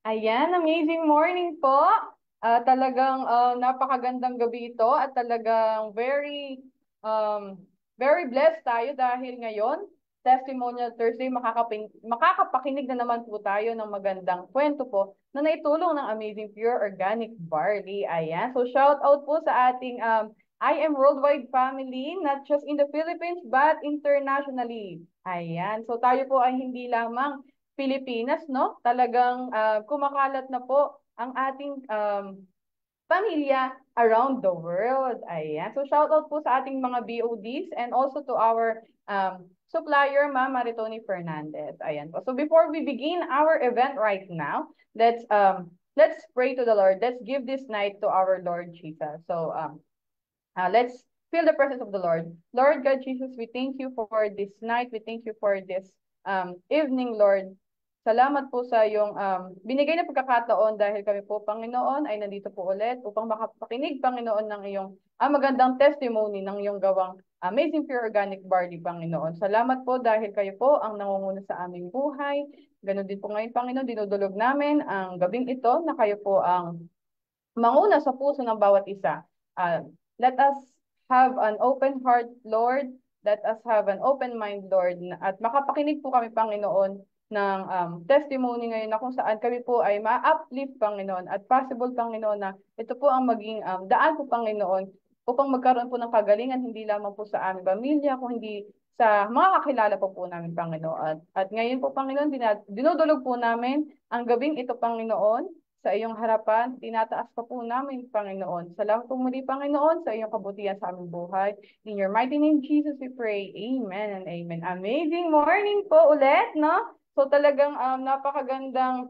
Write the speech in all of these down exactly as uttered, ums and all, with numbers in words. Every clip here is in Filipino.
Ayan, amazing morning po. Ah, talagang ah, napakagandang gabi ito at talagang very um, very blessed tayo dahil ngayon, Testimonial Thursday, makakapin makakapakinig na naman po tayo ng magandang kwento po na naitulong ng Amazing Pure Organic Barley. Ayan, so shout out po sa ating um, I Am Worldwide family, not just in the Philippines but internationally. Ayan, so tayo po ay hindi lamang Pilipinas, no? Talagang ah, kumakalat na po ang ating um, pamilya around the world. Ayan. So shout out po sa ating mga B O Ds and also to our um, supplier, Ma'am Maritoni Fernandez. Ayan po. So before we begin our event right now, let's um let's pray to the Lord. Let's give this night to our Lord Jesus. So um uh, let's feel the presence of the Lord. Lord God Jesus, we thank you for this night. We thank you for this um, evening, Lord. Salamat po sa iyong um, binigay na pagkakataon dahil kami po, Panginoon, ay nandito po ulit upang makapakinig, Panginoon, ng iyong ah, magandang testimony ng iyong gawang Amazing Pure Organic Barley, Panginoon. Salamat po dahil kayo po ang nangunguna sa aming buhay. Ganon din po ngayon, Panginoon, dinudulog namin ang gabing ito na kayo po ang manguna sa puso ng bawat isa. Uh, let us have an open heart, Lord. Let us have an open mind, Lord. At makapakinig po kami, Panginoon, ng um, testimony ngayon na kung saan kami po ay ma-uplift, Panginoon, at possible, Panginoon, na ito po ang maging um, daan po, Panginoon, upang magkaroon po ng kagalingan, hindi lamang po sa aming pamilya, kung hindi sa mga kakilala po po namin, Panginoon. At ngayon po, Panginoon, dinudulog po namin ang gabing ito, Panginoon, sa iyong harapan, tinataas pa po namin, Panginoon. Salamat po muli, Panginoon, sa iyong kabutihan sa aming buhay. In your mighty name, Jesus, we pray. Amen and amen. Amazing morning po ulit, no? So talagang um, napakagandang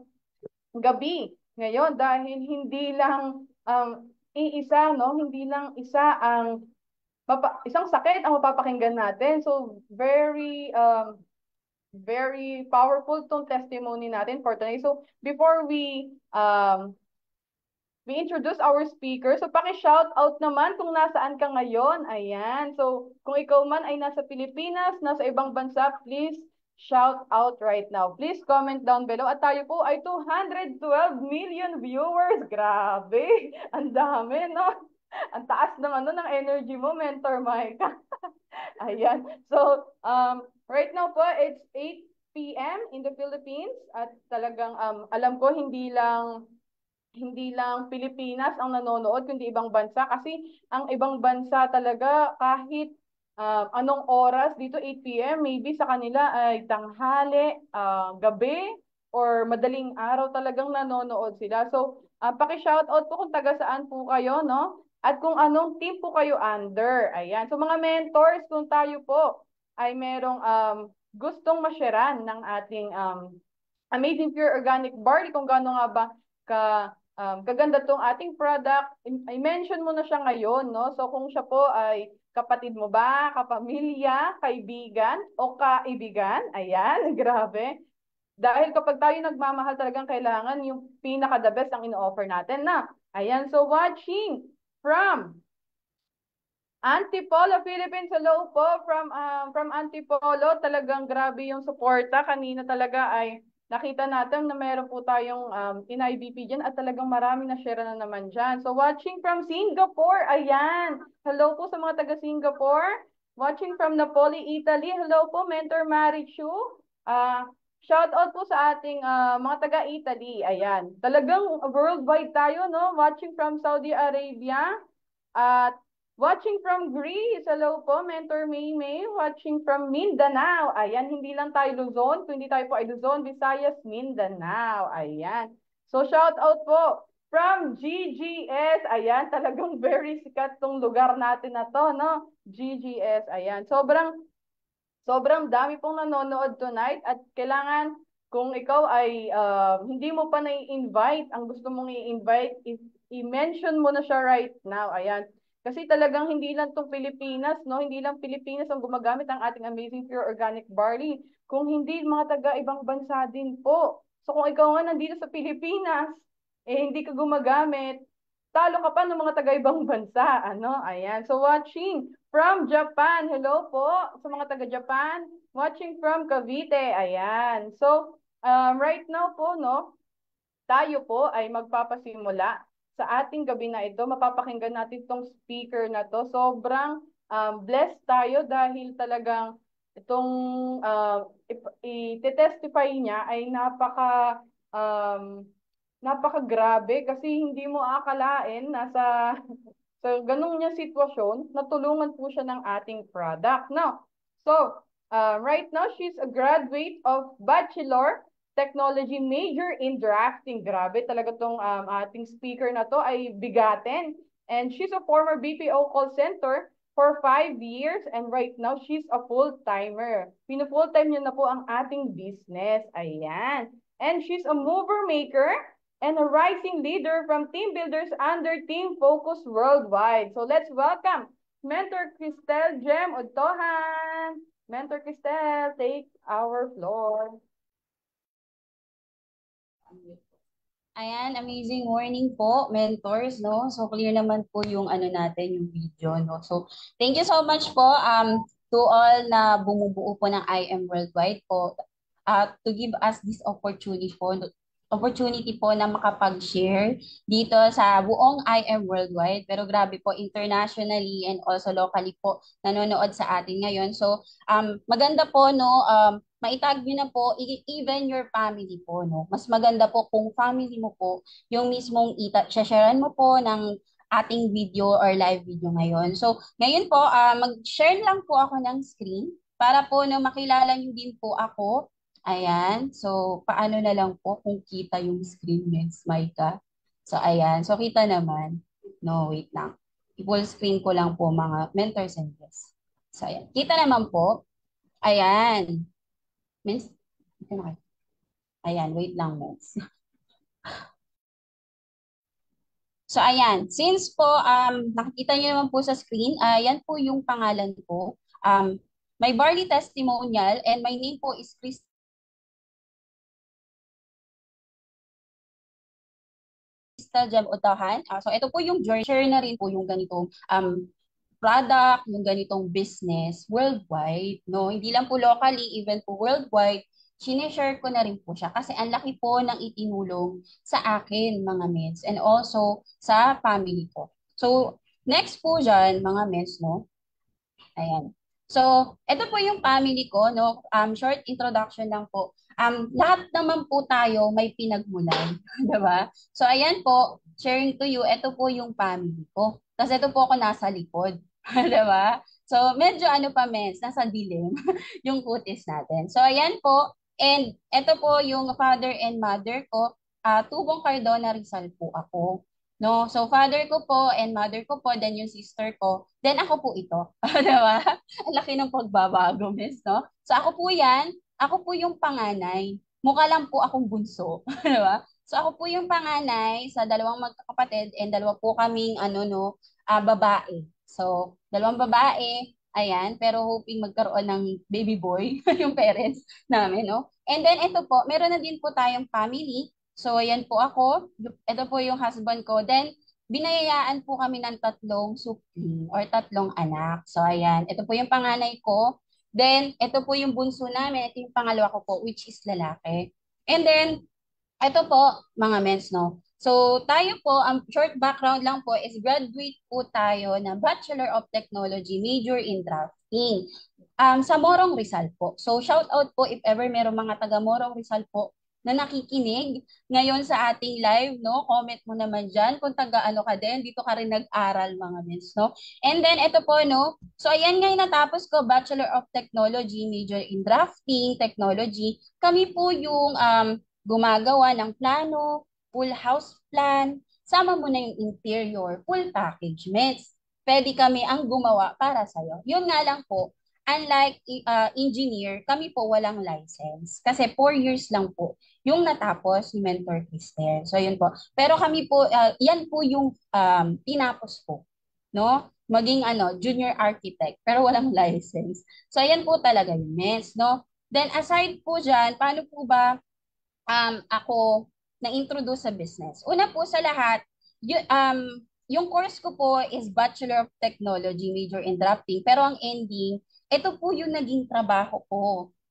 gabi ngayon dahil hindi lang um, iisa, no? Hindi lang isa ang mapa- isang sakit ang mapapakinggan natin. So very um, very powerful tong testimony natin for today. So before we um, we introduce our speaker. So paki-shout out naman kung nasaan ka ngayon. Ayan. So kung ikaw man ay nasa Pilipinas, nasa ibang bansa, please shout out right now. Please comment down below. At tayo po ay two hundred twelve million viewers. Grabe. Ang dami, no? Ang taas ng ano ng energy mo, Mentor Mike. Ayan. So, um, right now po, it's eight p m in the Philippines at talagang um, alam ko hindi lang hindi lang Pilipinas ang nanonood, kundi ibang bansa. Kasi ang ibang bansa talaga, kahit uh, anong oras, dito eight p m, maybe sa kanila ay tanghali, uh, gabi, or madaling araw talagang nanonood sila. So, uh, paki-shoutout po kung taga saan po kayo, no? At kung anong team po kayo under. Ayan. So, mga mentors, kung tayo po ay merong um, gustong masyaran ng ating um, Amazing Pure Organic Barley, kung gaano nga ba ka um, kaganda tong ating product. I-mention mo na siya ngayon, no? So kung siya po ay kapatid mo ba, kapamilya, kaibigan, o kaibigan, ayan, grabe. Dahil kapag tayo nagmamahal talagang kailangan yung pinaka-the best ang ino-offer natin na. Ayan, so watching from Antipolo, Philippines. Hello po from um, from Antipolo. Talagang grabe yung suporta. Kanina talaga ay nakita natin na meron po tayong um, in-I B P dyan at talagang marami na share na naman dyan. So watching from Singapore. Ayan. Hello po sa mga taga Singapore. Watching from Napoli, Italy. Hello po, Mentor Marichu. Uh, shout out po sa ating uh, mga taga Italy. Ayan. Talagang worldwide tayo, no? Watching from Saudi Arabia. At watching from Greece, hello po, Mentor Maymay. Watching from Mindanao. Ayan, hindi lang tayo Luzon, kundi tayo po ay Luzon, Visayas, Mindanao. Ayan. So, shout out po from G G S. Ayan, talagang very sikat tong lugar natin na to, no? G G S. Ayan. Sobrang, sobrang dami pong nanonood tonight at kailangan kung ikaw ay uh, hindi mo pa na-invite, ang gusto mong i-invite, i-mention mo na siya right now. Ayan. Kasi talagang hindi lang tong Pilipinas, no? Hindi lang Pilipinas ang gumagamit ng ating Amazing Pure Organic Barley. Kung hindi, mga taga ibang bansa din po. So kung ikaw nga nandito sa Pilipinas, eh hindi ka gumagamit, talo ka pa ng mga taga ibang bansa, ano? Ayan. So watching from Japan. Hello po sa mga taga Japan. Watching from Cavite. Ayan. So um, right now po, no? tayo po ay magpapasimula sa ating gabi na ito. Mapapakinggan natin itong speaker na to. Sobrang um, blessed tayo dahil talagang itong uh, i-testify niya ay napaka um, napakagrabe kasi hindi mo akalain nasa sa ganung niya sitwasyon, natulungan po siya ng ating product. Now, so, uh, right now, she's a graduate of Bachelor Technology major in drafting. Grabe, talaga tong um, ating speaker na to ay bigatin. And she's a former B P O call center for five years and right now she's a full-timer. Pinu-full-time niya na po ang ating business. Ayan. And she's a mover maker and a rising leader from Team Builders under Team Focus Worldwide. So let's welcome Mentor Cristel Jem Udtohan. Mentor Cristel, take our floor. Ayan, amazing morning po, mentors, no? So, clear naman po yung ano natin, yung video, no? So, thank you so much po um, to all na bumubuo po ng I M Worldwide po uh, to give us this opportunity po, opportunity po na makapag-share dito sa buong I M Worldwide. Pero grabe po, internationally and also locally po nanonood sa atin ngayon. So, um, maganda po, no? Um, maitag nyo na po, even your family po, no? Mas maganda po kung family mo po, yung mismong ita, sharean mo po ng ating video or live video ngayon. So, ngayon po, uh, mag-share lang po ako ng screen para po no, makilala nyo din po ako. Ayan. So, paano na lang po kung kita yung screen, Miss Maika? So, ayan. So, kita naman. No, wait lang. I-full screen ko lang po mga mentors and guests. So, ayan. Kita naman po. Ayan. Miss, ayan, wait lang, Miss. So, ayan. Since po, um, nakikita niyo naman po sa screen, ayan po yung pangalan ko. Um, my barley testimonial and my name po is Chris. Jam Utahan. Uh, so, ito po yung journey. Share na rin po yung ganitong um, product, yung ganitong business worldwide. No? Hindi lang po locally, even po worldwide, sinishare ko na rin po siya kasi ang laki po ng itinulong sa akin, mga mens, and also sa family ko. So, next po dyan, mga mens, no? Ayan. So, ito po yung family ko, no? Um, short introduction lang po. Um, lahat naman po tayo may pinagmulan, di ba? So, ayan po, sharing to you, ito po yung family ko. Kasi ito po ako nasa likod, di ba? So, medyo ano pa, mens, nasa dilim yung kutis natin. So, ayan po, and ito po yung father and mother ko, uh, Tubong Cardona Rizal po ako. No, so father ko po and mother ko po, then yung sister ko, then ako po ito. Diba? Ang laki ng pagbabago, miss, no? So ako po yan, ako po yung panganay. Mukha lang po akong bunso. Diba? So ako po yung panganay sa dalawang magkakapatid and dalawa po kaming ano no, uh, babae. So dalawang babae, ayan, pero hoping magkaroon ng baby boy yung parents namin, no? And then ito po, meron na din po tayong family. So, ayan po ako. Ito po yung husband ko. Then, binayayaan po kami ng tatlong supling or tatlong anak. So, ayan. Ito po yung panganay ko. Then, ito po yung bunso namin. Ito yung pangalawa ko po, which is lalaki. And then, ito po, mga mens, no? So, tayo po, ang um, short background lang po is graduate po tayo ng Bachelor of Technology, major in drafting. Um, sa Morong Rizal po. So, shout out po if ever meron mga taga Morong Rizal po na nakikinig ngayon sa ating live, no? Comment mo naman dyan kung taga-ano ka din. Dito ka rin nag-aral, mga mens, no? And then, ito po, no? So, ayan ngayon natapos ko, Bachelor of Technology, major in drafting, technology. Kami po yung um, gumagawa ng plano, full house plan, sama mo na yung interior, full package, mens. Pwede kami ang gumawa para sa'yo. Yun nga lang po, unlike uh, engineer, kami po walang license. Kasi four years lang po yung natapos ni Mentor Cristel. So, yun po. Pero kami po, uh, yan po yung um, tinapos po. No? Maging ano, junior architect, pero walang license. So, ayan po talaga yung mess, no? Then, aside po dyan, paano po ba um, ako na-introduce sa business? Una po sa lahat, y- um, yung course ko po is Bachelor of Technology, major in drafting. Pero ang ending, ito po yung naging trabaho ko.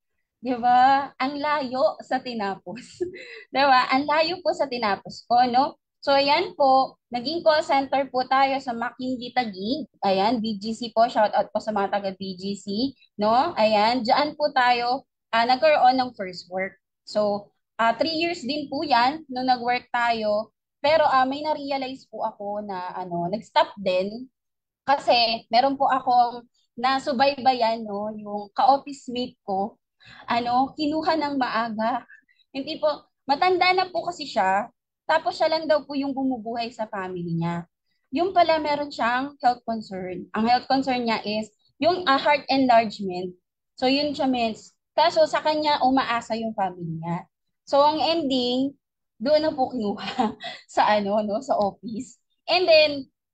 'Di ba? Ang layo sa tinapos. 'Di ba? Ang layo po sa tinapos ko, no? So, ayan po, naging call center po tayo sa McKinsey Taguig. Ayan, B G C po, shout out po sa mga taga B G C, no? Ayan, diyan po tayo ah, nagkaroon ng first work. So, ah, three years din po yan nung nag-work tayo. Pero ah, may na-realize po ako na ano, nag-stop din kasi meron po akong nasubaybayan, no, yung ka-office mate ko, ano, kinuha ng maaga. Hindi po, matanda na po kasi siya, tapos siya lang daw po yung bumubuhay sa family niya. Yung pala meron siyang health concern. Ang health concern niya is yung ah, heart enlargement. So yun siya means. Kaso sa kanya umaasa yung family niya. So ang ending, doon na po kinuha sa ano, no, sa office. And then,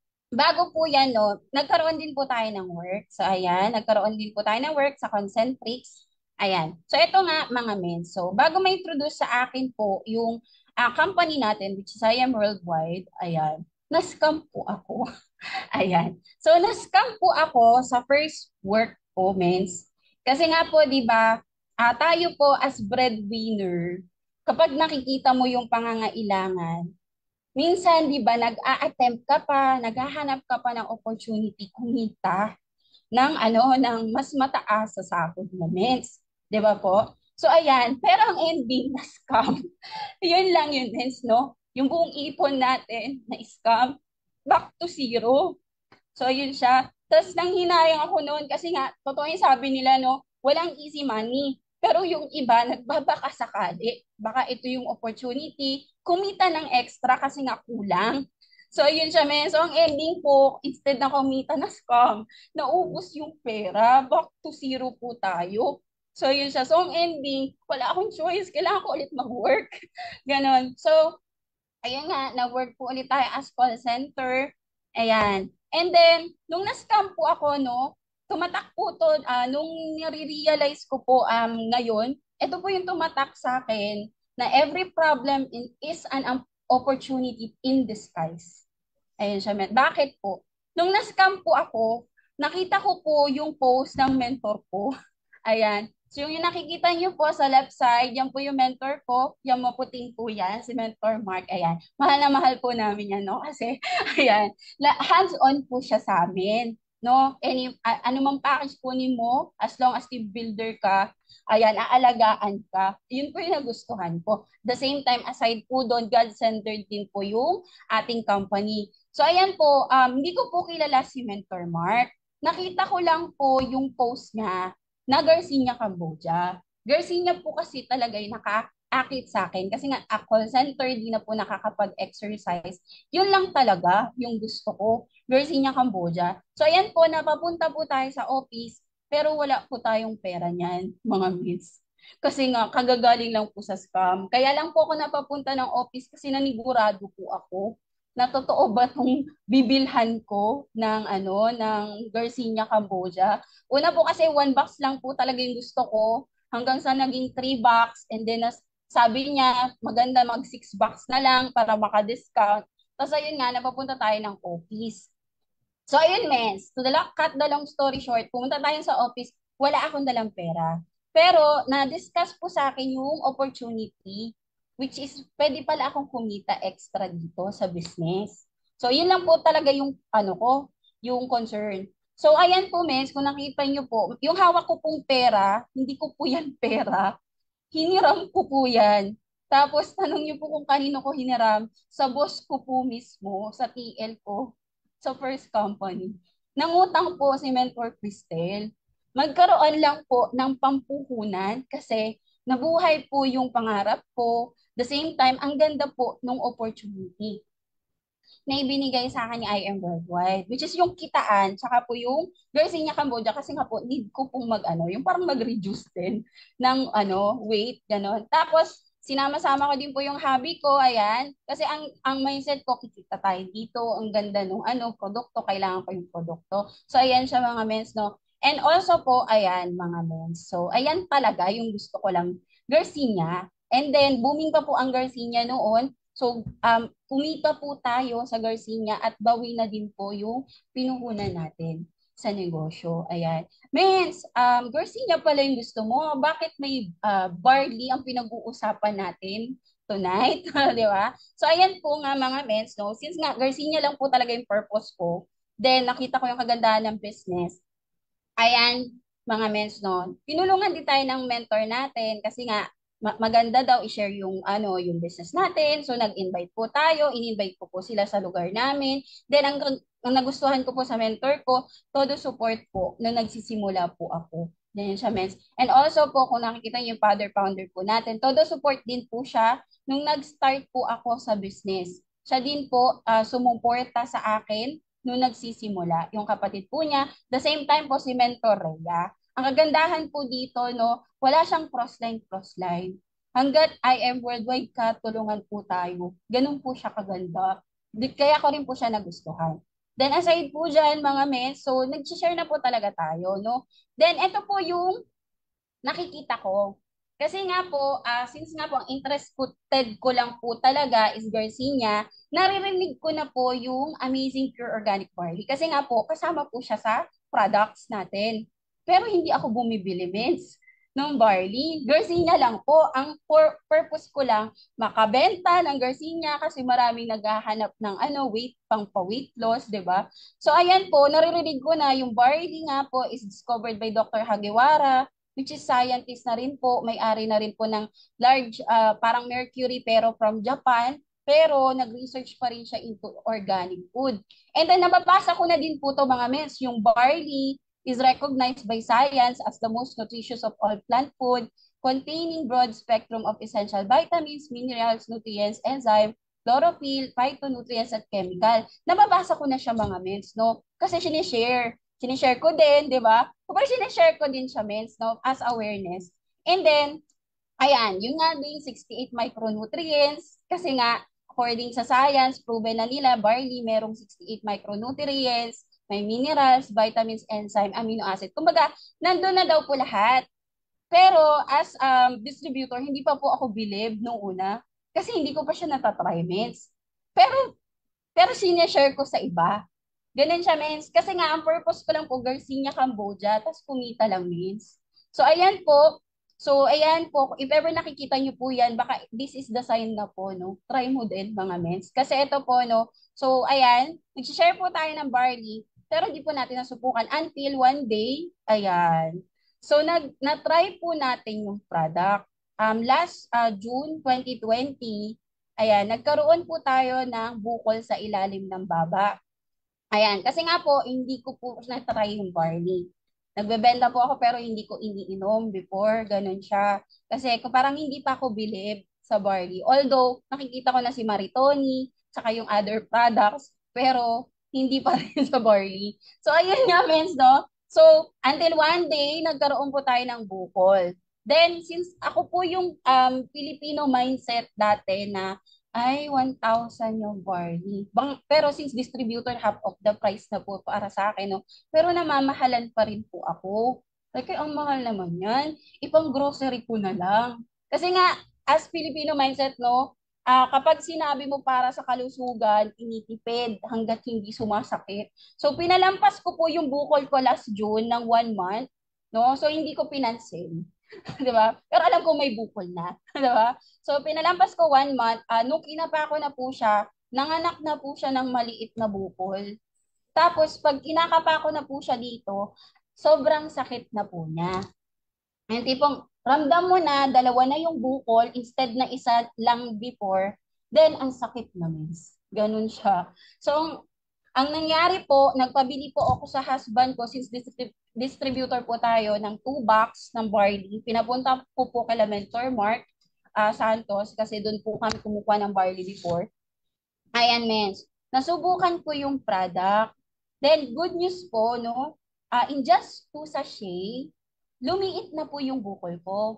bago po yan, no, nagkaroon din po tayo ng work. So, ayan, nagkaroon din po tayo ng work sa Concentrix. Ayan. So, ito nga, mga men. So, bago ma-introduce sa akin po yung ah, company natin, which is I Am Worldwide, ayan, na-scam po ako. Ayan. So, na-scam po ako sa first work po, mens. Kasi nga po, di ba, ah, tayo po as breadwinner, kapag nakikita mo yung pangangailangan, minsan, di ba, nag-a-attempt ka pa, naghahanap ka pa ng opportunity kumita ng ano, ng mas mataas sa sahod mo, mens. Di ba po? So, ayan. Pero ang ending na scam, yun lang yun, mens, no? Yung buong ipon natin na scam, back to zero. So, yun siya. Tapos, nang hinayang ako noon kasi nga, totoo yung sabi nila, no, walang easy money. Pero yung iba, nagbabaka sakali. Baka ito yung opportunity, kumita ng extra kasi nga kulang. So, yun siya, men. So, ang ending po, instead na kumita na scam, naubos yung pera, back to zero po tayo. So, yun siya. So, ang ending, wala akong choice. Kailangan ko ulit mag-work. Ganon. So, ayun nga, nag-work po ulit tayo as call center. Ayan. And then, nung na-scam po ako, no, tumatak po to, ah, nung nare-realize ko po um, ngayon, ito po yung tumatak sa akin na every problem in, is an um, opportunity in disguise. Ayun siya, men. Bakit po? Nung na-scam po ako, nakita ko po yung post ng mentor ko. Ayan. So yung nakikita niyo po sa left side, yan po yung mentor ko. Yung maputing po yan, si Mentor Mark. Ayan. Mahal na mahal po namin yan, no? Kasi, ayan, la- hands-on po siya sa amin. No? Any, a- ano mang package kunin mo, as long as team builder ka, ayan, aalagaan ka. Yun po yung nagustuhan ko. The same time, aside po doon, God-centered din po yung ating company. So, ayan po, um, hindi ko po kilala si Mentor Mark. Nakita ko lang po yung post niya na Garcinia, Cambodia. Garcinia po kasi talaga yung naka-akit sa akin kasi nga a call center, di na po nakakapag-exercise. Yun lang talaga yung gusto ko, Garcinia, Cambodia. So ayan po, napapunta po tayo sa office pero wala po tayong pera niyan, mga miss. Kasi nga, kagagaling lang po sa scam. Kaya lang po ako napapunta ng office kasi nanigurado po ako na totoo ba itong bibilhan ko ng ano ng Garcinia, Cambodia. Una po kasi one box lang po talaga yung gusto ko hanggang sa naging three box and then nas, sabi niya maganda mag six box na lang para maka-discount. Tapos ayun nga, napapunta tayo ng office. So ayun mens, to the long, cut the long story short, pumunta tayo sa office, wala akong dalang pera. Pero na-discuss po sa akin yung opportunity which is pwede pala akong kumita extra dito sa business. So yun lang po talaga yung ano ko, yung concern. So ayan po mens, kung nakita niyo po, yung hawak ko pong pera, hindi ko po yan pera, hiniram ko po yan. Tapos tanong niyo po kung kanino ko hiniram, sa boss ko po mismo, sa T L ko, sa first company. Nangutang po si Mentor Cristel. Magkaroon lang po ng pampuhunan kasi nabuhay po yung pangarap ko. The same time, ang ganda po nung opportunity na ibinigay sa akin ni I Am Worldwide, which is yung kitaan, tsaka po yung Garcinia, Cambodia, kasi nga po, need ko pong mag, ano, yung parang mag-reduce din ng, ano, weight, gano'n. Tapos, sinama-sama ko din po yung hobby ko, ayan, kasi ang, ang mindset ko, kikita tayo dito, ang ganda nung, ano, produkto, kailangan ko yung produkto. So, ayan siya mga mens, no? And also po, ayan, mga mens. So, ayan talaga yung gusto ko lang, Garcinia. And then, booming pa po ang Garcinia noon. So, um, kumita po tayo sa Garcinia at bawi na din po yung pinuhunan natin. sa negosyo. Ayan. Mens, um, Garcia pala yung gusto mo. Bakit may uh, barley ang pinag-uusapan natin tonight? Di ba? So, ayan po nga mga mens, no? Since nga Garcia lang po talaga yung purpose ko, then nakita ko yung kagandahan ng business. Ayan, mga mens, no? Tinulungan din tayo ng mentor natin kasi nga ma- maganda daw i-share yung ano, yung business natin. So nag-invite po tayo, in-invite ko po sila sa lugar namin. Then ang, ang nagustuhan ko po sa mentor ko, todo support po nung nagsisimula po ako. Ganyan siya, mens. And also po, kung nakikita niyo yung father founder po natin, todo support din po siya nung nag-start po ako sa business. Siya din po uh, sumuporta sa akin nung nagsisimula, yung kapatid po niya. The same time po si Mentor Rhea. Ang kagandahan po dito, no, wala siyang crossline crossline. Hanggat I am worldwide ka, tulungan po tayo. Ganun po siya kaganda. Di- Kaya ko rin po siya nagustuhan. Then aside po dyan, mga men, so nag-share na po talaga tayo, no? Then ito po yung nakikita ko. Kasi nga po, ah, since nga po ang interested ko lang po talaga is Garcinia, naririnig ko na po yung Amazing Pure Organic Barley. Kasi nga po, kasama po siya sa products natin. Pero hindi ako bumibili, mens, ng barley. Garcinia lang po. Ang pur- purpose ko lang, makabenta ng Garcinia kasi maraming naghahanap ng ano, weight, pang pa-weight loss, di ba? So ayan po, naririnig ko na yung barley nga po is discovered by Doctor Hagiwara, which is scientist na rin po, may-ari na rin po ng large, uh, parang Mercury pero from Japan, pero nag-research pa rin siya into organic food. And then nababasa ko na din po to mga mens, yung barley is recognized by science as the most nutritious of all plant food, containing broad spectrum of essential vitamins, minerals, nutrients, enzymes, chlorophyll, phytonutrients, at chemical. Nababasa ko na siya mga mens, no? Kasi sinishare sinishare ko din, di ba? Kapag sinishare ko din siya, mens, no, as awareness. And then, ayan, yung nga din, sixty-eight micronutrients, kasi nga, according sa science, proven na nila, barley merong sixty-eight micronutrients, may minerals, vitamins, enzyme, amino acid. Kumbaga, nandun na daw po lahat. Pero as um, distributor, hindi pa po ako believe nung una, kasi hindi ko pa siya natatry, mens. Pero, pero sinishare ko sa iba. Ganun siya, mens. Kasi nga, ang purpose ko lang po, Garcinia, Cambodia, tapos kumita lang, mens. So, ayan po. So, ayan po. If ever nakikita nyo po yan, baka this is the sign na po, no? Try mo din, mga mens. Kasi ito po, no? So, ayan. Nag-share po tayo ng barley, pero di po natin nasubukan until one day, ayan. So, nag, na-try po natin yung product. Um, last uh, June twenty twenty, ayan, nagkaroon po tayo ng bukol sa ilalim ng baba. Ayan, kasi nga po, hindi ko po na-try yung barley. Nagbebenta po ako pero hindi ko iniinom before, ganun siya. Kasi kung parang hindi pa ako believe sa barley. Although, nakikita ko na si Maritoni, saka yung other products, pero hindi pa rin sa barley. So, ayun nga, mens, no? So, until one day, nagkaroon po tayo ng bukol. Then, since ako po yung um, Filipino mindset dati na ay, one thousand yung barley. Bang, pero since distributor, half of the price na po para sa akin, no? Pero namamahalan pa rin po ako. Like, ang mahal naman yan. Ipang grocery ko na lang. Kasi nga, as Filipino mindset, no, ah kapag sinabi mo para sa kalusugan, initipid hanggat hindi sumasakit. So, pinalampas ko po yung bukol ko last June ng one month, no? So, hindi ko pinansin. 'Di ba? Pero alam ko may bukol na, 'di ba? So pinalampas ko one month, uh, nung kinapa ko na po siya, nanganak na po siya ng maliit na bukol. Tapos pag kinakapa ko na po siya dito, sobrang sakit na po niya. Yung tipong ramdam mo na dalawa na yung bukol instead na isa lang before, then ang sakit na, miss. Ganun siya. So ang nangyari po, nagpabili po ako sa husband ko since distrib- distributor po tayo ng two box ng barley. Pinapunta ko po kay Mentor Mark uh, Santos kasi doon po kami kumukuha ng barley before. Ayan, mens. Nasubukan ko yung product. Then, good news po, no? Uh, in just two sachet, lumiit na po yung bukol ko.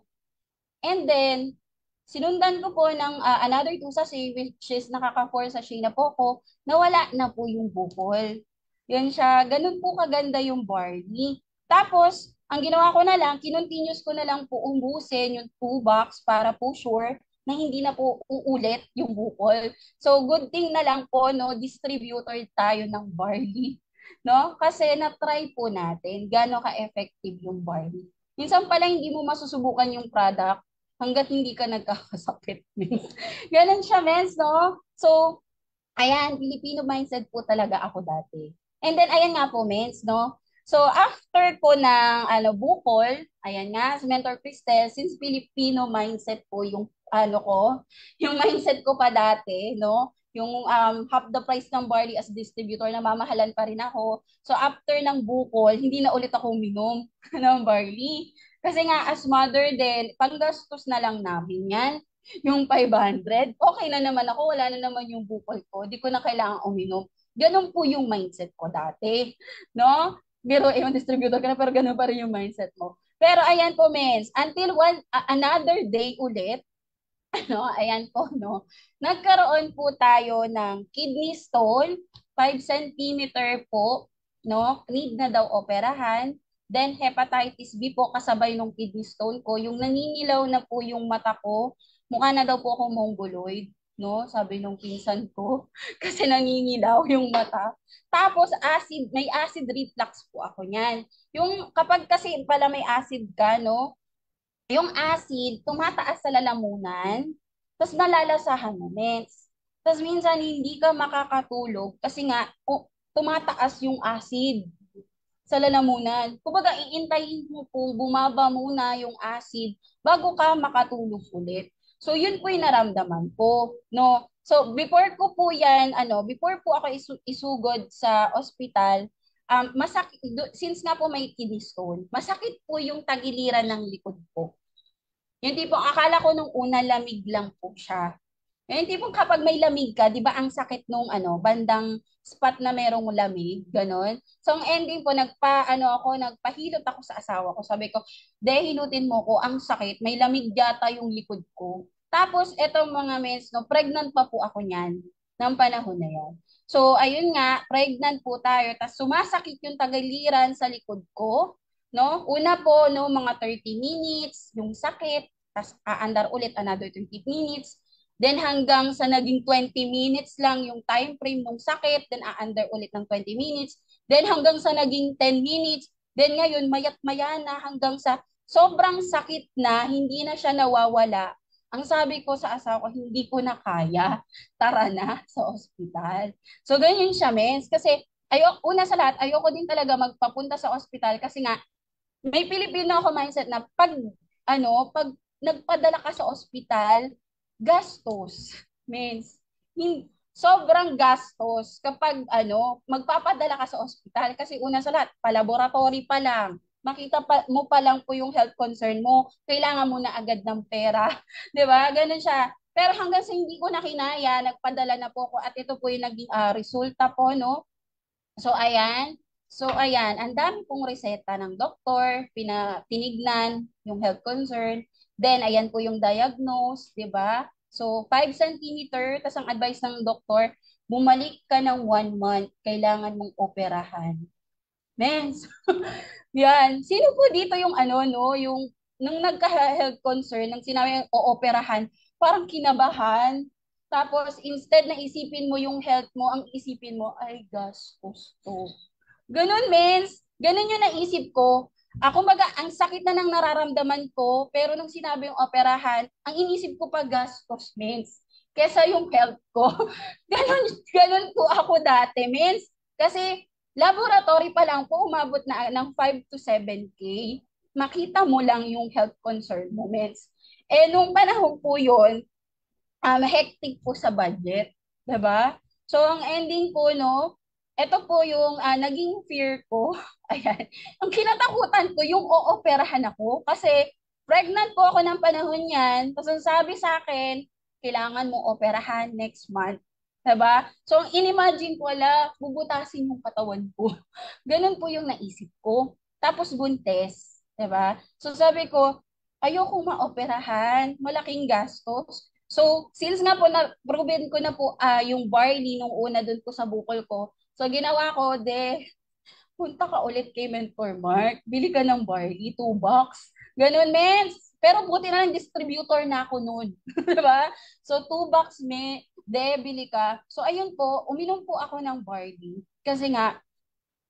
And then, sinundan ko po ng uh, another two sachet, which is nakaka-four sachet na po ko, nawala na po yung bukol. Yun siya, ganun po kaganda yung barley. Tapos, ang ginawa ko na lang, kinontinuous ko na lang po umbusin yung two box para po sure na hindi na po uulit yung bukol. So, good thing na lang po, no, distributor tayo ng barley. no? Kasi na-try po natin gaano ka-effective yung barley. Minsan pala hindi mo masusubukan yung product hanggat hindi ka nagkakasakit. Ganon siya, mens, no? So, ayan, Filipino mindset po talaga ako dati. And then, ayan nga po, mens, no? So, after ko ng ano, bukol, ayan nga, si Mentor Cristel, since Filipino mindset po yung ano ko, yung mindset ko pa dati, no? Yung um, half the price ng barley as distributor, namamahalan pa rin ako. So, after ng bukol, hindi na ulit ako uminom ng barley. Kasi nga, as mother din, panggastos na lang namin yan yung five hundred, okay na naman ako, wala na naman yung bukol ko, di ko na kailangan uminom. Ganun po yung mindset ko dati, no? Pero eh, distributor ka na, pero ganun pa rin yung mindset mo. Pero ayan po, mens, until one, a- another day ulit, no, ayan po, no, nagkaroon po tayo ng kidney stone, five centimeter po, no, need na daw operahan, then hepatitis B po kasabay nung kidney stone ko, yung naninilaw na po yung mata ko, mukha na daw po akong mongoloid, no, sabi nung pinsan ko, kasi naninilaw yung mata. Tapos acid, may acid reflux po ako niyan. Yung kapag kasi pala may acid ka, no, yung acid, tumataas sa lalamunan, tapos nalalasahan mo, mens. Tapos minsan hindi ka makakatulog kasi nga o, tumataas yung acid sa lalamunan. Kumbaga, iintayin mo po, bumaba muna yung acid bago ka makatulog ulit. So, yun po yung naramdaman ko, no? So, before ko po yan, ano, before po ako isu- isugod sa ospital, um, masakit, since nga po may kidney stone, masakit po yung tagiliran ng likod ko. Yung tipong akala ko nung una lamig lang po siya. Yung tipong kapag may lamig ka, di ba ang sakit nung ano, bandang spot na merong lamig, ganon. So ang ending po, nagpa, ano ako, nagpahilot ako sa asawa ko. Sabi ko, de, hinutin mo ko, ang sakit, may lamig yata yung likod ko. Tapos, etong mga mens, no, pregnant pa po ako niyan, ng panahon na yan. So, ayun nga, pregnant po tayo, tapos sumasakit yung tagaliran sa likod ko, no? Una po, no, mga thirty minutes, yung sakit, tapos aandar ulit another twenty minutes. Then hanggang sa naging twenty minutes lang yung time frame ng sakit, then aandar ulit ng twenty minutes. Then hanggang sa naging ten minutes, then ngayon mayat-maya na hanggang sa sobrang sakit na, hindi na siya nawawala. Ang sabi ko sa asawa ko, hindi ko na kaya. Tara na sa ospital. So ganyan siya, mens. Kasi ayo una sa lahat, ayoko din talaga magpapunta sa ospital kasi nga may Pilipino ako mindset na pag ano, pag nagpadala ka sa ospital, gastos. Means, hin- sobrang gastos kapag ano, magpapadala ka sa ospital kasi una sa lahat, pa-laboratory pa lang. Makita pa, mo pa lang po yung health concern mo, kailangan mo na agad ng pera. 'Di ba? Ganun siya. Pero hanggang sa hindi ko na kinaya, nagpadala na po ako at ito po yung naging ah, resulta po, no? So, ayan. So, ayan. Ang dami pong reseta ng doktor, pina, tinignan yung health concern. Then, ayan po yung diagnose, di ba? So, five centimeter, tas ang advice ng doktor, bumalik ka ng one month, kailangan mong operahan. Mens, yan. Sino po dito yung ano, no? Yung, nung nagka-health concern, nang sinabi yung ooperahan, parang kinabahan. Tapos, instead na isipin mo yung health mo, ang isipin mo, ay, gastos to. Ganun, mens. Ganun yung naisip ko. Ako baga, ang sakit na nang nararamdaman ko, pero nung sinabi yung operahan, ang inisip ko pa gastos, mens. Kesa yung health ko. Ganun, ganun po ako dati, mens. Kasi, laboratory pa lang po, umabot na ng five to seven k. Makita mo lang yung health concern mo, mens. Eh, nung panahon po yun, um, hectic po sa budget, 'di ba? So ang ending po no, ito po yung ah, naging fear ko. Ayan. Ang kinatakutan ko yung ooperahan ako kasi pregnant po ako ng panahon niyan. Tapos ang sabi sa akin, kailangan mo operahan next month. 'Di ba? So ang inimagine ko, wala, bubutasin yung katawan ko. Ganun po yung naisip ko. Tapos buntes, 'di ba? So sabi ko, ayoko maoperahan, malaking gastos. So, since nga po na proven ko na po ah, yung barley nung una doon po sa bukol ko. So, ginawa ko, de, punta ka ulit kay Mentor Mark. Bili ka ng barley, two bucks. Ganun, mens. Pero buti na lang distributor na ako noon. Diba? So, two bucks, me, de, bili ka. So, ayun po, uminom po ako ng barley. Kasi nga,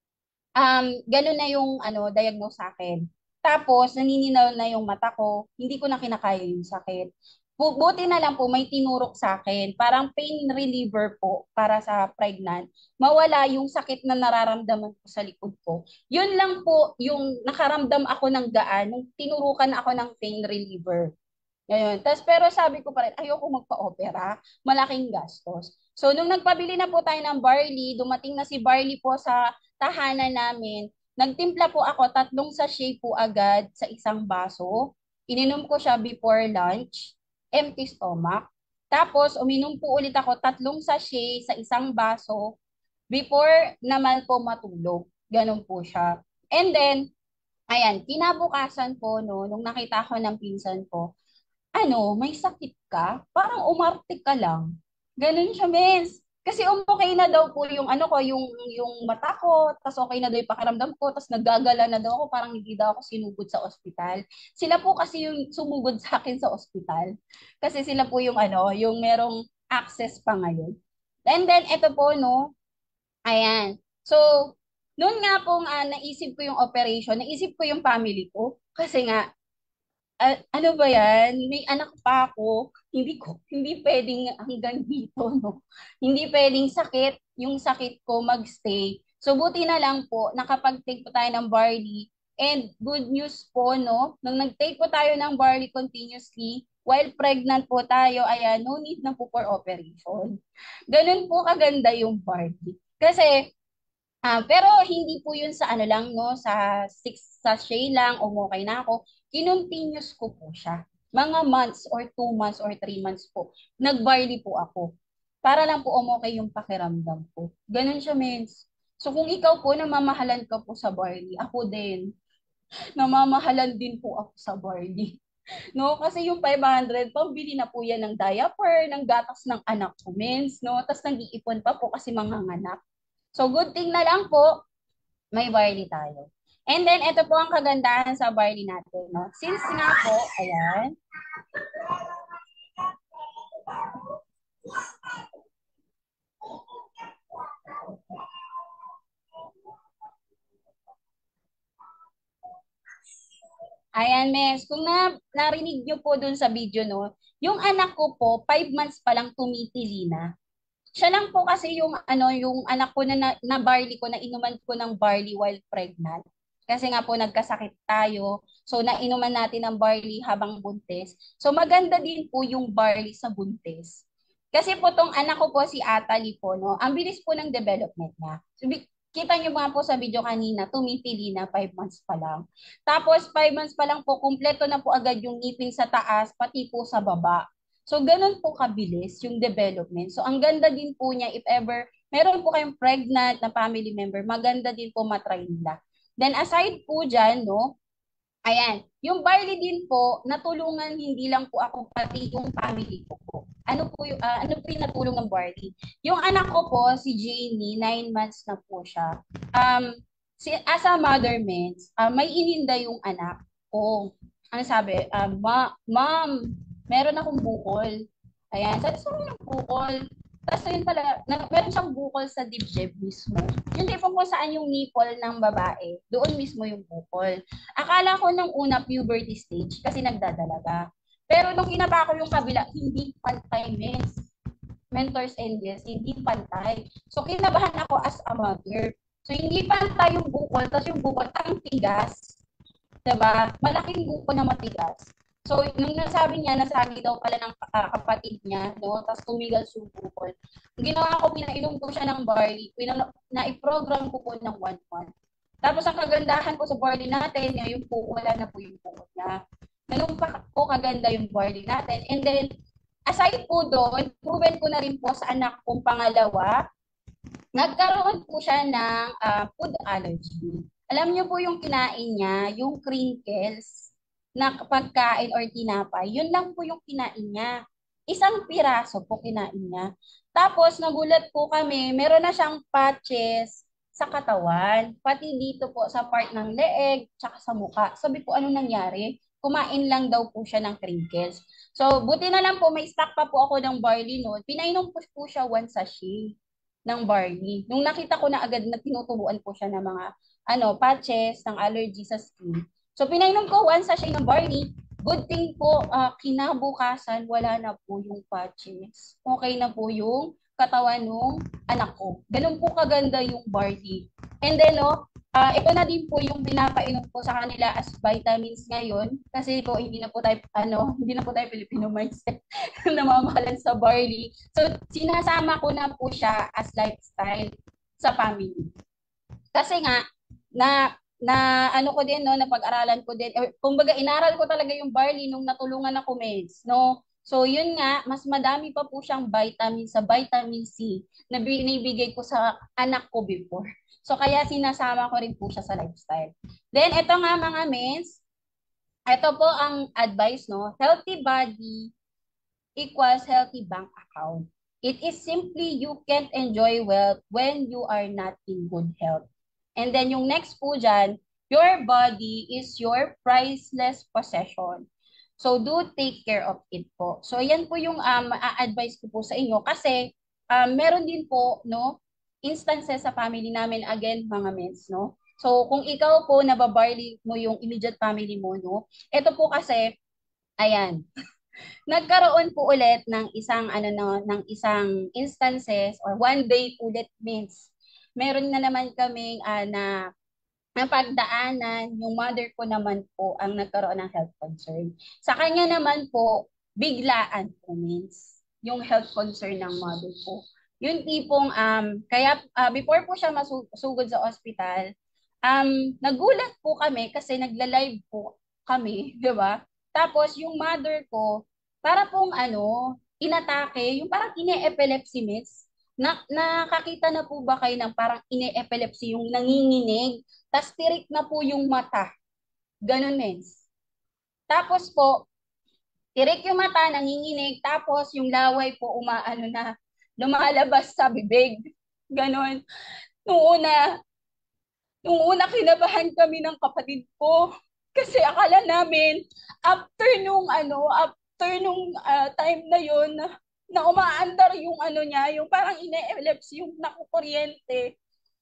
um, ganun na yung ano, diagnose sa akin. Tapos, naninilaw na yung mata ko, hindi ko na kinakaya yung sakit. Bu- Buti na lang po, may tinurok sa akin. Parang pain reliever po para sa pregnant. Mawala yung sakit na nararamdaman ko sa likod ko. Yun lang po yung nakaramdam ako ng gaan nung tinurukan ako ng pain reliever. Ngayon, tas pero sabi ko pa rin, ayoko magpa-opera, malaking gastos. So, nung nagpabili na po tayo ng barley, dumating na si barley po sa tahanan namin, nagtimpla po ako, tatlong sachet po agad sa isang baso. Ininom ko siya before lunch, empty stomach. Tapos, uminom po ulit ako tatlong sachet sa isang baso before naman po matulog. Ganun po siya. And then, ayan, kinabukasan po, no, nung nakita ko ng pinsan ko, ano, may sakit ka? Parang umarte ka lang. Ganun siya, mens. Kasi um, okay na daw po yung ano ko, yung yung mata ko, tas okay na daw yung pakiramdam ko, tas naggagala na daw ako, parang hindi daw ako sinugod sa ospital. Sila po kasi yung sumugod sa akin sa ospital. Kasi sila po yung ano, yung merong access pa ngayon. And then, eto po, no, ayan. So, noon nga pong ah, naisip ko yung operation, naisip ko yung family ko. Kasi nga, ah, ano ba yan? May anak pa ako. Hindi ko, hindi pwedeng hanggang dito, no? Hindi pwedeng sakit, yung sakit ko magstay. So, buti na lang po, nakapag-take po tayo ng barley. And good news po, no? Nung nag-take po tayo ng barley continuously, while pregnant po tayo, ayan, no need na po for operation. Ganun po kaganda yung barley. Kasi, Ah, pero hindi po yun sa ano lang, no? Sa six sachet lang, umokay na ako. Kinontinuous ko po siya. Mga months or two months or three months po. Nag-barley po ako. Para lang po umokay yung pakiramdam ko. Ganun siya, mens. So kung ikaw po, namamahalan ka po sa barley, ako din. Namamahalan din po ako sa barley. No? Kasi yung five hundred, pambili na po yan ng diaper, ng gatas ng anak ko, mens. No? Tapos nag-iipon pa po kasi mga anak. So good thing na lang po, may barley tayo. And then, ito po ang kagandahan sa barley natin. No? Since nga po, ayan, ayan, Mes, kung na, narinig nyo po dun sa video, no, yung anak ko po, five months pa lang tumitili na. Siya lang po kasi yung, ano, yung anak ko na, na, na barley ko, na inuman ko ng barley while pregnant. Kasi nga po, nagkasakit tayo. So, nainuman natin ng barley habang buntis. So, maganda din po yung barley sa buntis. Kasi po tong anak ko po si Atali po, no, ang bilis po ng development niya. So, bi- kita niyo mga po sa video kanina, tumitili na five months pa lang. Tapos five months pa lang po, kumpleto na po agad yung ngipin sa taas, pati po sa baba. So, ganun po kabilis yung development. So, ang ganda din po niya, if ever meron po kayong pregnant na family member, maganda din po matry nila. Then, aside po dyan, no, ayan, yung barley din po, natulungan hindi lang po ako, pati yung family ko po. Ano po yung, ah, ano po yung natulong ng barley? Yung anak ko po, si Janie, nine months na po siya. Um, si, as a mother means, ah, may ininda yung anak ko. Ano sabi? Ah, ma, ma'am, meron akong bukol. Ayan, sabi sa yung bukol. Tapos yun pala, na, meron siyang bukol sa dibdib mismo. Yung tipong kung saan yung nipple ng babae, doon mismo yung bukol. Akala ko nung una puberty stage kasi nagdadalaga. Pero nung inaba ko yung kabila, hindi pantay, mens. Mentors and yes, hindi pantay. So kinabahan ako as a mother. So hindi pantay yung bukol, tapos yung bukol ang tigas. Diba? Malaking bukol na matigas. So, nung nasabi niya, nasagi daw pala ng uh, kapatid niya, no? Tapos tumigal yung bukol. Ang ginawa ko, pinainom ko siya ng barley. Pinano, na-program ko po ng one month. Tapos ang kagandahan ko sa barley natin, ngayon po, wala na po yung bukol niya. Ganun pa po kaganda yung barley natin. And then, aside po doon, proven ko na rin po sa anak kong pangalawa, nagkaroon po siya ng uh, food allergy. Alam niyo po yung kinain niya, yung crinkles na pagkain or tinapay, yun lang po yung kinain niya. Isang piraso po kinain niya. Tapos nagulat po kami, meron na siyang patches sa katawan, pati dito po sa part ng leeg, tsaka sa mukha. Sabi ko, ano nangyari? Kumain lang daw po siya ng crinkles. So, buti na lang po, may stock pa po ako ng barley noon. Pinainom ko po siya one sachet. ng barley. Nung nakita ko na agad na tinutubuan po siya ng mga ano, patches, ng allergy sa skin. So, pinainom ko one sachet ng barley. Good thing po, uh, kinabukasan, wala na po yung patches. Okay na po yung katawan ng anak ko. Ganun po kaganda yung barley. And then, no, uh, ito na din po yung pinapainom ko sa kanila as vitamins ngayon. Kasi po, hindi na po tayo, ano, hindi na po tayo Filipino mindset na mamahalan sa barley. So, sinasama ko na po siya as lifestyle sa family. Kasi nga, na na ano ko din no, na pag-aralan ko din, or, kumbaga inaral ko talaga yung barley nung natulungan ako meds, no. So yun nga, mas madami pa po siyang vitamin sa vitamin C na binibigay ko sa anak ko before. So kaya sinasama ko rin po siya sa lifestyle. Then ito nga mga meds, ito po ang advice, no. Healthy body equals healthy bank account. It is simply you can't enjoy wealth when you are not in good health. And then yung next po dyan, your body is your priceless possession. So do take care of it po. So yan po yung um, a-advise ko po sa inyo kasi um, meron din po no instances sa family namin again mga mens no. So kung ikaw po nababarley mo yung immediate family mo no, ito po kasi ayan. Nagkaroon po ulit ng isang ano no, ng isang instances or one day ulit means meron na naman kaming uh, na napagdaanan, yung mother ko naman po ang nagkaroon ng health concern. Sa kanya naman po, biglaan po means yung health concern ng mother ko. Yung tipong, um, kaya uh, before po siya masugod sa ospital, um, nagulat po kami kasi nagla-live po kami, di ba? Tapos yung mother ko, para pong ano, inatake, yung parang ine-epilepsy miss. Na, nakakita na po ba kayo ng parang ine-epilepsy yung nanginginig, tas tirik na po yung mata. Ganun, miss. Tapos po, tirik yung mata, nanginginig, tapos yung laway po umaano na, lumalabas sa bibig. Ganun. Nung una, nung una kinabahan kami ng kapatid ko. Kasi akala namin, after nung ano, after nung uh, time na yun, na umaandar yung ano niya, yung parang ine-epilepsy, yung nakukuryente.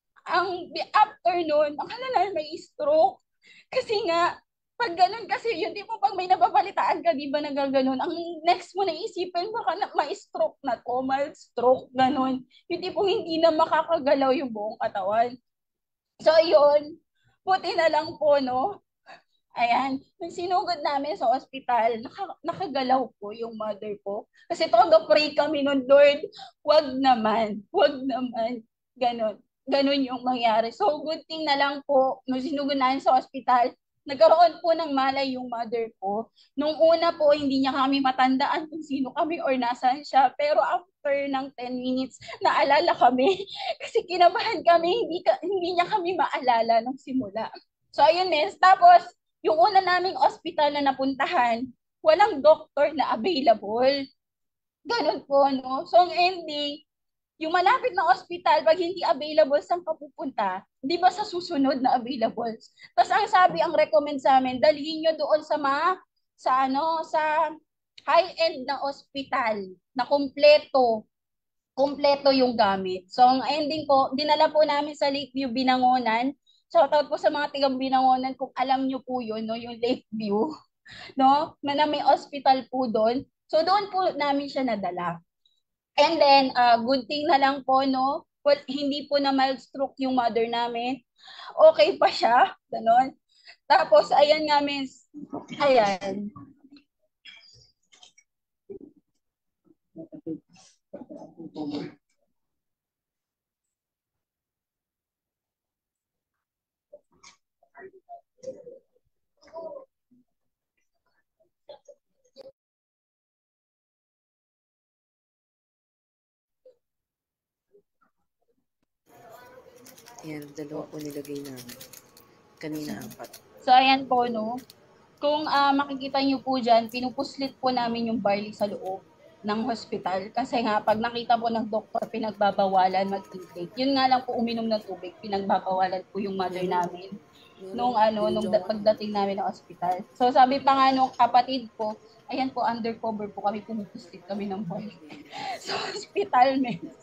Ang after nun, akala namin may stroke. Kasi nga, pag ganun kasi, yun di mo pag may nababalitaan ka, di ba nagaganon, ang next mo na isipin, baka na, may stroke na to, mild stroke, ganun. Yung tipong hindi na makakagalaw yung buong katawan. So, yun, buti na lang po, no? Ayan, nung sinugod namin sa ospital, naka, nakagalaw po yung mother ko. Kasi todo pray kami nun, Lord, wag naman, wag naman. Ganon, ganon yung mangyari. So, good thing na lang po, nung sinugod namin sa ospital, nagkaroon po ng malay yung mother ko. Nung una po, hindi niya kami matandaan kung sino kami or nasaan siya. Pero after ng ten minutes, naalala kami. Kasi kinabahan kami, hindi, ka, hindi niya kami maalala nung simula. So, ayun, Miss. Tapos, yung una naming ospital na napuntahan, walang doctor na available. Ganun po, no? So, ang ending, yung malapit na ospital, pag hindi available, saan ka pupunta? Di ba sa susunod na available? Tapos ang sabi, ang recommend sa amin, dalhin nyo doon sa mga, sa ano, sa high-end na ospital, na kompleto, kompleto yung gamit. So, ang ending po, dinala po namin sa Lakeview, Binangonan. Shoutout po sa mga tigang Binangonan kung alam nyo po yun, no, yung Lakeview, no, na, na may hospital po doon. So, doon po namin siya nadala. And then, uh, good thing na lang po, no, well, hindi po na mild stroke yung mother namin. Okay pa siya, ganon. Tapos, ayan nga, miss, ayan. Yan, dalawa po nilagay namin. Kanina apat. So, ayan po, no. Kung uh, makikita nyo po dyan, pinupuslit po namin yung barley sa loob ng hospital. Kasi nga, pag nakita po ng doktor, pinagbabawalan mag-intake. Yun nga lang po, uminom ng tubig, pinagbabawalan po yung mother namin. Nung ano, nung pagdating namin ng hospital. So, sabi pa nga nung kapatid ko, ayan po, undercover po kami, pinupuslit kami ng barley. So, hospital, men.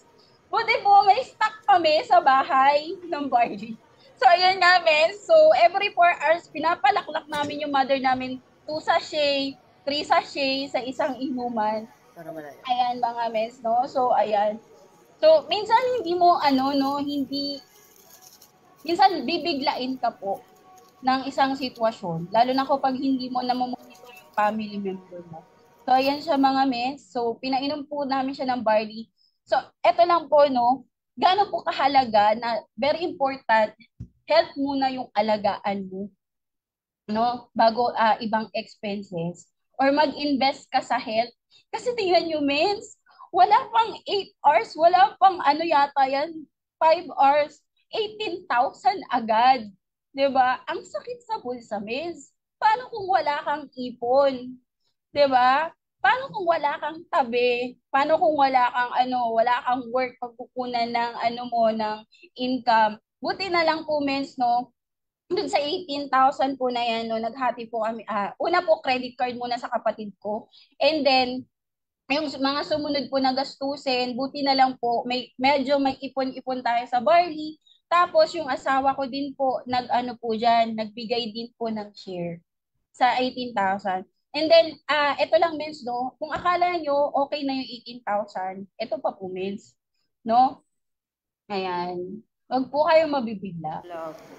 Buti po, may stock kami sa bahay ng barley. So, ayun namin. So, every four hours, pinapalaklak namin yung mother namin two sachet, three sachet sa isang inuman. Para malaya. Ayan, mga mens, no? So, ayan. So, minsan hindi mo, ano, no, hindi, minsan bibiglain ka po ng isang sitwasyon. Lalo na kapag hindi mo namomonitor yung family member mo. So, ayan siya mga mens. So, pinainom po namin siya ng barley. So, eto lang po, no, gaano po kahalaga na very important, health muna yung alagaan mo, no, bago ah, ibang expenses. Or mag-invest ka sa health. Kasi tingnan nyo, mens, wala pang eight hours, wala pang ano yata yan, five hours, eighteen thousand agad. 'Di ba? Ang sakit sa bulsa, mens. Paano kung wala kang ipon? 'Di ba? Paano kung wala kang tabi? Paano kung wala kang ano, wala kang work pagkukunan ng ano mo ng income? Buti na lang po, mens, no? Dun sa eighteen thousand po na yan, no, naghati po kami. Ah, una po, credit card muna sa kapatid ko. And then, yung mga sumunod po na gastusin, buti na lang po, may, medyo may ipon-ipon tayo sa barley. Tapos, yung asawa ko din po, nag-ano po dyan, nagbigay din po ng share sa eighteen thousand. And then, ah ito lang, mens, no? Kung akala nyo, okay na yung eighteen thousand, ito pa po, mens. No? Ayan. Huwag po kayong mabibigla. Wala po.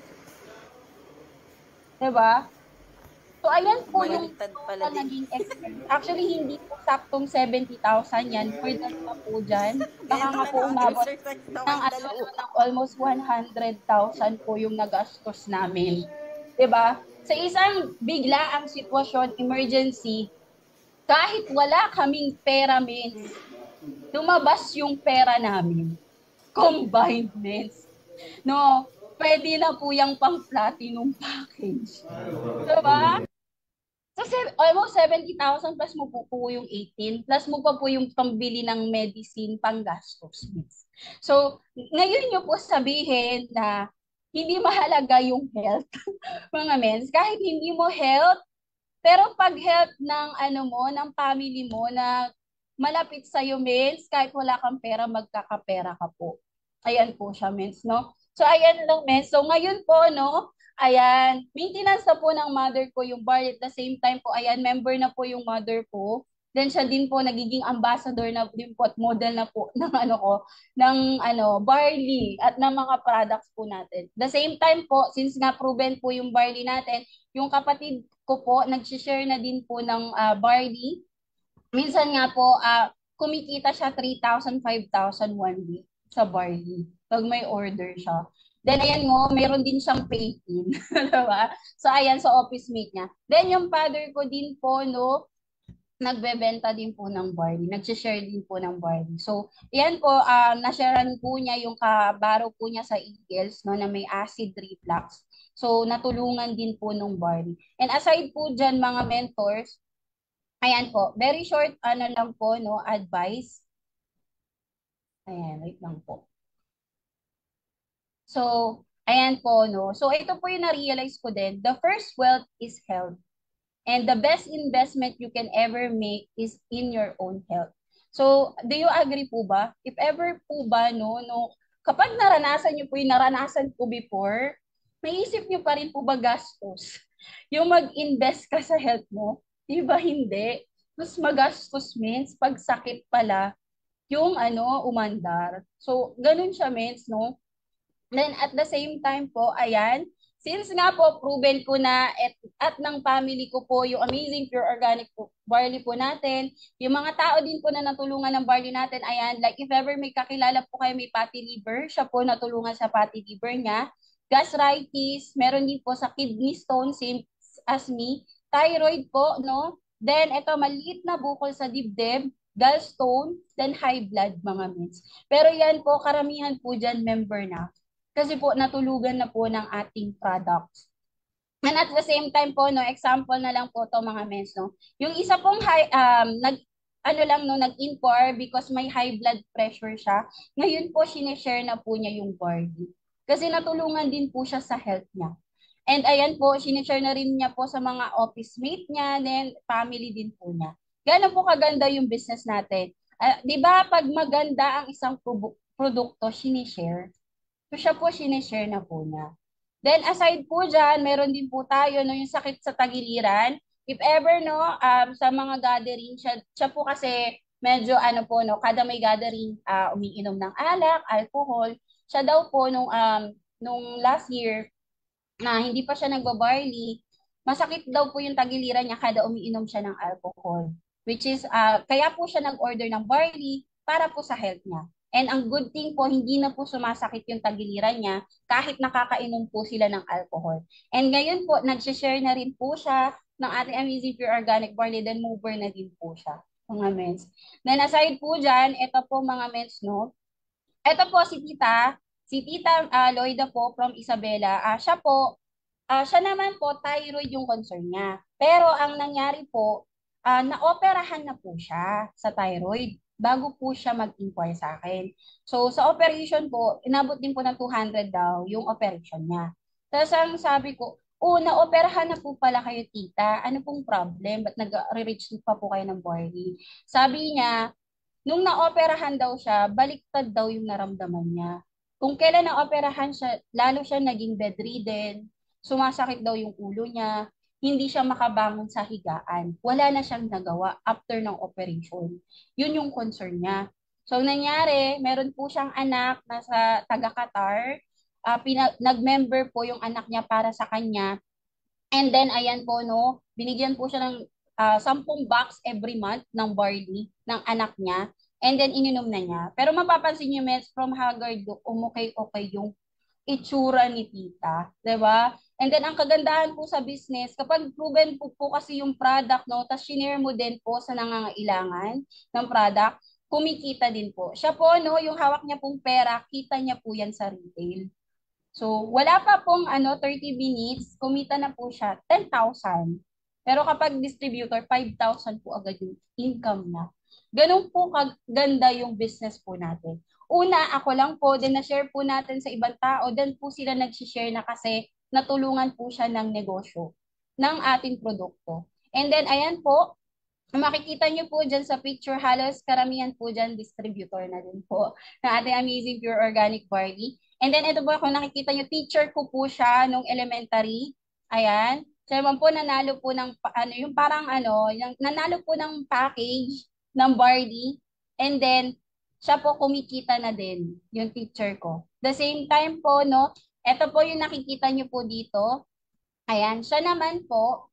Diba? So, ayan po yung Baliktad pala total din. naging expense. Actually, hindi po saktong seventy thousand yan. For that pa po dyan. Baka nga po umabot ng, ano, ng almost one hundred thousand po yung nagastos namin. Diba? Sa isang bigla ang sitwasyon, emergency, kahit wala kaming pera, means, lumabas yung pera namin. Combined, means. No, pwede na po yung pang-platinum package. Diba? So, se- almost seventy thousand plus mo po po yung eighteen, plus mo pa po yung pambili ng medicine, panggastos. So, ngayon nyo po sabihin na hindi mahalaga yung health, mga mens. Kahit hindi mo health, pero pag health ng ano mo, ng family mo na malapit sa iyo, mens, kahit wala kang pera, magkakapera ka po. Ayan po siya, mens, no? So, ayan lang, mens. So, ngayon po, no, ayan, maintenance na po ng mother ko yung bar. At the same time po, ayan, member na po yung mother ko. Then, siya din po, nagiging ambassador na din po at model na po ng ano ko, ng ano, barley at ng mga products po natin. The same time po, since nga proven po yung barley natin, yung kapatid ko po, nag-share na din po ng ah, barley. Minsan nga po, ah kumikita siya three thousand, five thousand one week sa barley. Pag may order siya. Then, ayan mo, meron din siyang pay-in. Diba? So, ayan, sa office mate niya. Then, yung father ko din po, no, nagbebenta din po ng barley. Nag-share din po ng barley. So, yan po, um, nasharean po niya yung kabaro po niya sa Eagles, no, na may acid reflux. So, natulungan din po ng barley. And aside po dyan, mga mentors, ayan po, very short, ano lang po, no, advice. Ayan, wait lang po. So, ayan po, no. So, ito po yung na-realize ko din. The first wealth is health. And the best investment you can ever make is in your own health. So, do you agree po ba? If ever po ba, no, no, kapag naranasan niyo po yung naranasan ko before, may isip niyo pa rin po ba gastos? Yung mag-invest ka sa health mo, di ba hindi? Mas magastos, means pag sakit pala, yung ano, umandar. So, ganun siya, means, no? Then at the same time po, ayan, since nga po proven ko na at, at ng family ko po yung amazing pure organic po, barley po natin, yung mga tao din po na natulungan ng barley natin, ayan, like if ever may kakilala po kayo may fatty liver, siya po natulungan sa fatty liver niya, gastritis, meron din po sa kidney stone, same as me, thyroid po, no? Then, ito, maliit na bukol sa dibdib, gallstone, then high blood, mga mins. Pero yan po, karamihan po dyan member na. Kasi po, natulugan na po ng ating products. And at the same time po, no, example na lang po to mga mens, no. Yung isa pong high, um, nag, ano lang, no, nag-inquire because may high blood pressure siya. Ngayon po, sinishare na po niya yung barley. Kasi natulungan din po siya sa health niya. And ayan po, sinishare na rin niya po sa mga office mate niya, then family din po niya. Gano'n po kaganda yung business natin. Uh, di ba, pag maganda ang isang produkto sinishare. So siya po sinishare na po niya. Then aside po dyan, meron din po tayo no, yung sakit sa tagiliran. If ever no, um, sa mga gathering, siya, siya po kasi medyo ano po no, kada may gathering, uh, umiinom ng alak, alcohol. Siya daw po nung um, nung last year na hindi pa siya nagbabarley, masakit daw po yung tagiliran niya kada umiinom siya ng alcohol. Which is, uh, kaya po siya nag-order ng barley para po sa health niya. And ang good thing po, hindi na po sumasakit yung tagiliran niya kahit nakakainom po sila ng alcohol. And ngayon po, nag-share na rin po siya ng ating Amazing Pure Organic Barley, then mover na din po siya, mga mens. Then aside po dyan, ito po mga mens, no? Ito po si Tita, si Tita uh, Loida po from Isabela. Uh, siya po, uh, siya naman po, thyroid yung concern niya. Pero ang nangyari po, uh, naoperahan na po siya sa thyroid bago po siya mag-inquire sa akin. So, sa operation po, inabot din po ng two hundred daw yung operation niya. Tapos ang sabi ko, oh, naoperahan na po pala kayo, tita. Ano pong problem? Ba't nag-reach pa po kayo ng barley? Sabi niya, nung naoperahan daw siya, baliktad daw yung naramdaman niya. Kung kailan naoperahan siya, lalo siya naging bedridden, sumasakit daw yung ulo niya, hindi siya makabangon sa higaan. Wala na siyang nagawa after ng operation. Yun yung concern niya. So, nangyari, meron po siyang anak na sa taga-Qatar. Uh, nag-member po yung anak niya para sa kanya. And then, ayan po, no, binigyan po siya ng uh, sampung box every month ng barley ng anak niya. And then, ininom na niya. Pero mapapansin niyo, Mets, from Haggard, umukay-okay yung itsura ni tita. Diba? And then, ang kagandahan po sa business, kapag proven po po kasi yung product, no, tapos shinare mo din po sa nangangailangan ng product, kumikita din po. Siya po, no, yung hawak niya pong pera, kita niya po yan sa retail. So, wala pa pong ano, thirty minutes, kumita na po siya, ten thousand. Pero kapag distributor, five thousand po agad yung income na. Ganun po kaganda yung business po natin. Una, ako lang po, then na-share po natin sa ibang tao, then po sila nag-share na kasi natulungan po siya ng negosyo ng ating produkto. And then, ayan po, makikita niyo po dyan sa picture, halos karamihan po dyan, distributor na din po ng ating Amazing Pure Organic Barley. And then, ito po, kung nakikita niyo, teacher ko po siya nung elementary. Ayan. Siya naman po, nanalo po ng, ano, yung parang ano, yung, nanalo po ng package ng barley. And then, siya po kumikita na din, yung teacher ko. The same time po, no, ito po yung nakikita niyo po dito. Ayan. Siya naman po,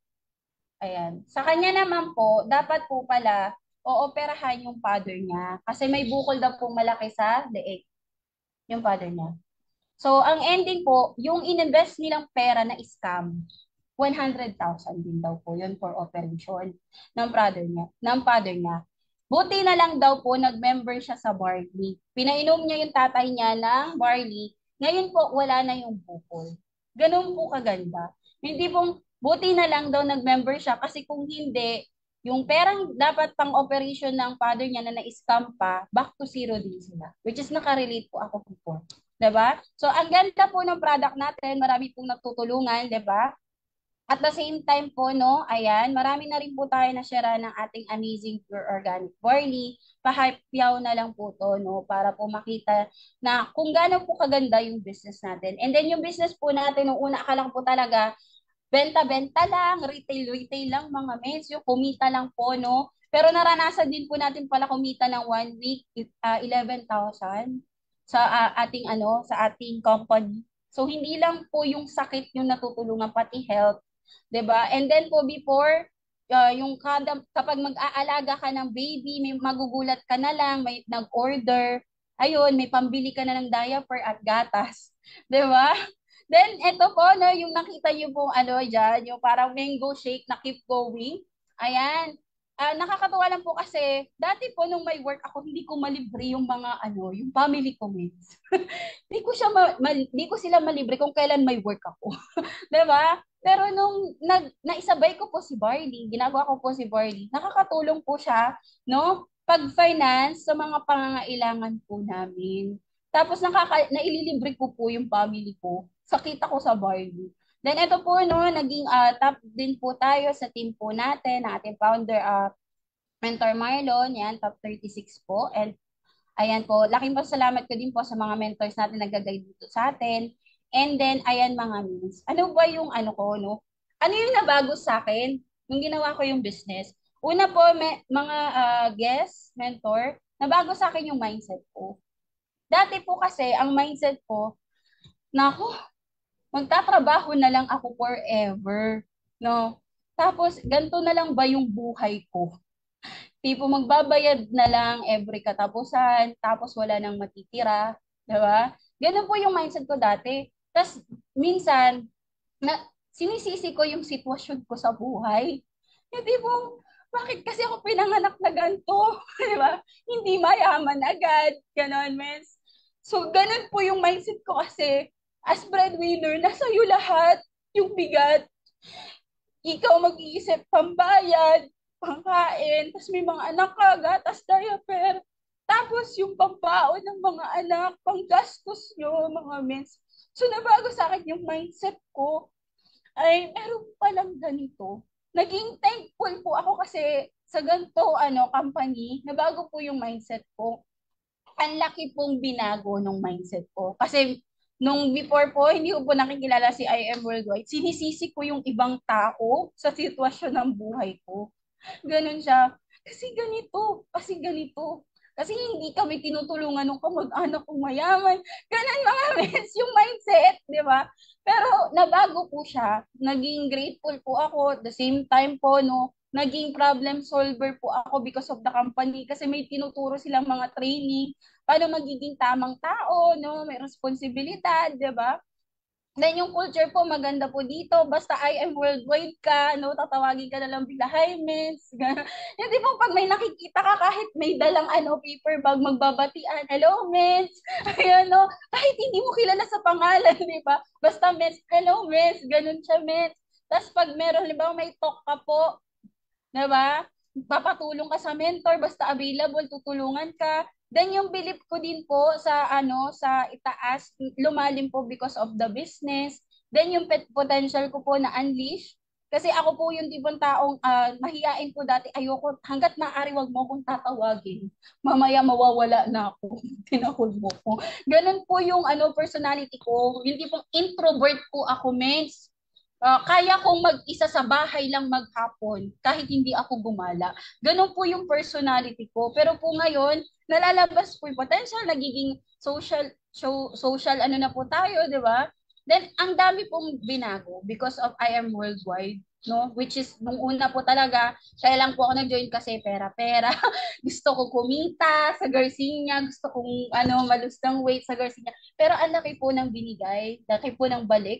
ayan. Sa kanya naman po, dapat po pala, ooperahan yung father niya. Kasi may bukol daw pong malaki sa leeg. Yung father niya. So, ang ending po, yung ininvest nilang pera na scam, one hundred thousand din daw po yun for operation ng father niya. Ng father niya. Buti na lang daw po, nag-member siya sa barley. Pinainom niya yung tatay niya ng barley. Ngayon po, wala na yung bukol. Ganun po kaganda. Hindi pong, buti na lang daw nag-member siya kasi kung hindi, yung perang dapat pang operation ng father niya na na-scam pa, back to zero din sila. Which is nakarelate po ako po. Diba? So, ang ganda po ng product natin, marami pong natutulungan, diba? At the same time po, no, ayan, marami na rin po tayo na share ng ating Amazing Pure Organic Barley. Pahypeyaw na lang po to, no, para po makita na kung gaano po kaganda yung business natin. And then yung business po natin, nung una ka lang po talaga, benta-benta lang, retail-retail lang mga mates, yung kumita lang po, no. Pero naranasan din po natin pala kumita ng one week, uh, eleven thousand sa uh, ating ano, sa ating company. So hindi lang po yung sakit yung natutulungan, pati health. 'Di ba? And then po before, uh, yung kada, kapag mag-aalaga ka ng baby, may magugulat ka na lang, may nag-order, ayun, may pambili ka na ng diaper at gatas. 'Di ba? Then, eto po, no, yung nakita niyo po, ano, dyan, yung parang mango shake na keep going. Ayan. Uh, nakakatuwa lang po kasi, dati po nung may work ako, hindi ko malibre yung mga, ano, yung family ko, mates. Hindi ko siya, ma- ma- hindi ko sila malibre kung kailan may work ako. 'Di ba? Pero nung nag, naisabay ko po si Barley, ginagawa ko po si Barley, nakakatulong po siya, no? Pag-finance sa mga pangangailangan po namin. Tapos nakaka, naililibre ko po yung family ko sa kita ko sa Barley. Then ito po, no, naging uh, top din po tayo sa team po natin, na ating founder, uh, Mentor Marlon, yan, top thirty-six po. And Ayan po, laking pasalamat ko din po sa mga mentors natin nag-guide dito sa atin. And then, ayan mga means. Ano ba yung ano ko, no? Ano yung nabago sa akin nung ginawa ko yung business? Una po, may, mga uh, guest, mentor, nabago sa akin yung mindset ko. Dati po kasi, ang mindset ko, naku, magtatrabaho na lang ako forever. No? Tapos, ganito na lang ba yung buhay ko? Tipo, magbabayad na lang every katapusan, tapos wala nang matitira. Diba? Ganun po yung mindset ko dati. Tapos, minsan, na, sinisisi ko yung sitwasyon ko sa buhay. Yung tipong, bakit kasi ako pinanganak na ganito? Diba? Hindi mayaman agad. Ganon, mens. So, ganun po yung mindset ko kasi as breadwinner, nasa iyo lahat yung bigat. Ikaw mag-iisip pambayad, pangkain, tapos may mga anak ka, gatas, diaper. Tapos yung pambaon ng mga anak, panggastos nyo, mga mens. So nabago sa akin yung mindset ko ay meron palang ganito. Naging thankful po ako kasi sa ganito ano, company, nabago po yung mindset ko. Ang laki pong binago ng mindset ko. Kasi nung before po, hindi ko po nakikilala si I M Worldwide. Sinisisi ko yung ibang tao sa sitwasyon ng buhay ko. Ganun siya. Kasi ganito, kasi ganito. Kasi hindi kami tinutulungan ng kamag-anak kong mayaman. Ganun mga mens, yung mindset, di ba? Pero nabago po siya. Naging grateful po ako. At the same time po, no, naging problem solver po ako because of the company. Kasi may tinuturo silang mga training paano magiging tamang tao, no? May responsibilidad, di ba? Then yung culture po, maganda po dito. Basta I am worldwide ka, no? Tatawagin ka na lang bigla, hi, miss. Hindi po pag may nakikita ka, kahit may dalang ano, paper bag, magbabatian, hello, miss. Ayan, no? Kahit hindi mo kilala sa pangalan, di ba? Basta, miss, hello, miss. Ganun siya, miss. Tapos pag meron, di ba, may talk ka po, di ba? Papatulong ka sa mentor, basta available, tutulungan ka. Then yung belief ko din po sa ano sa itaas, lumalim po because of the business. Then yung pet potential ko po na unleash. Kasi ako po yung tipong taong uh, mahiyain po dati. Ayoko, hanggat maaari wag mo akong tatawagin. Mamaya mawawala na ako. Tinakot mo ko. Ganun po yung ano personality ko. Yung tipong introvert po ako, mens. Uh, kaya kong mag-isa sa bahay lang maghapon kahit hindi ako gumala. Ganun po yung personality ko. Pero po ngayon, nalalabas po yung potential, nagiging social, so, social ano na po tayo, di ba? Then, ang dami pong binago because of I Am Worldwide, no? Which is, nung una po talaga, kaya lang po ako nag-join kasi pera-pera. Gusto ko kumita sa Garcinia, gusto kong ano, malus ng weight sa Garcinia. Pero ang laki po ng binigay, laki po ng balik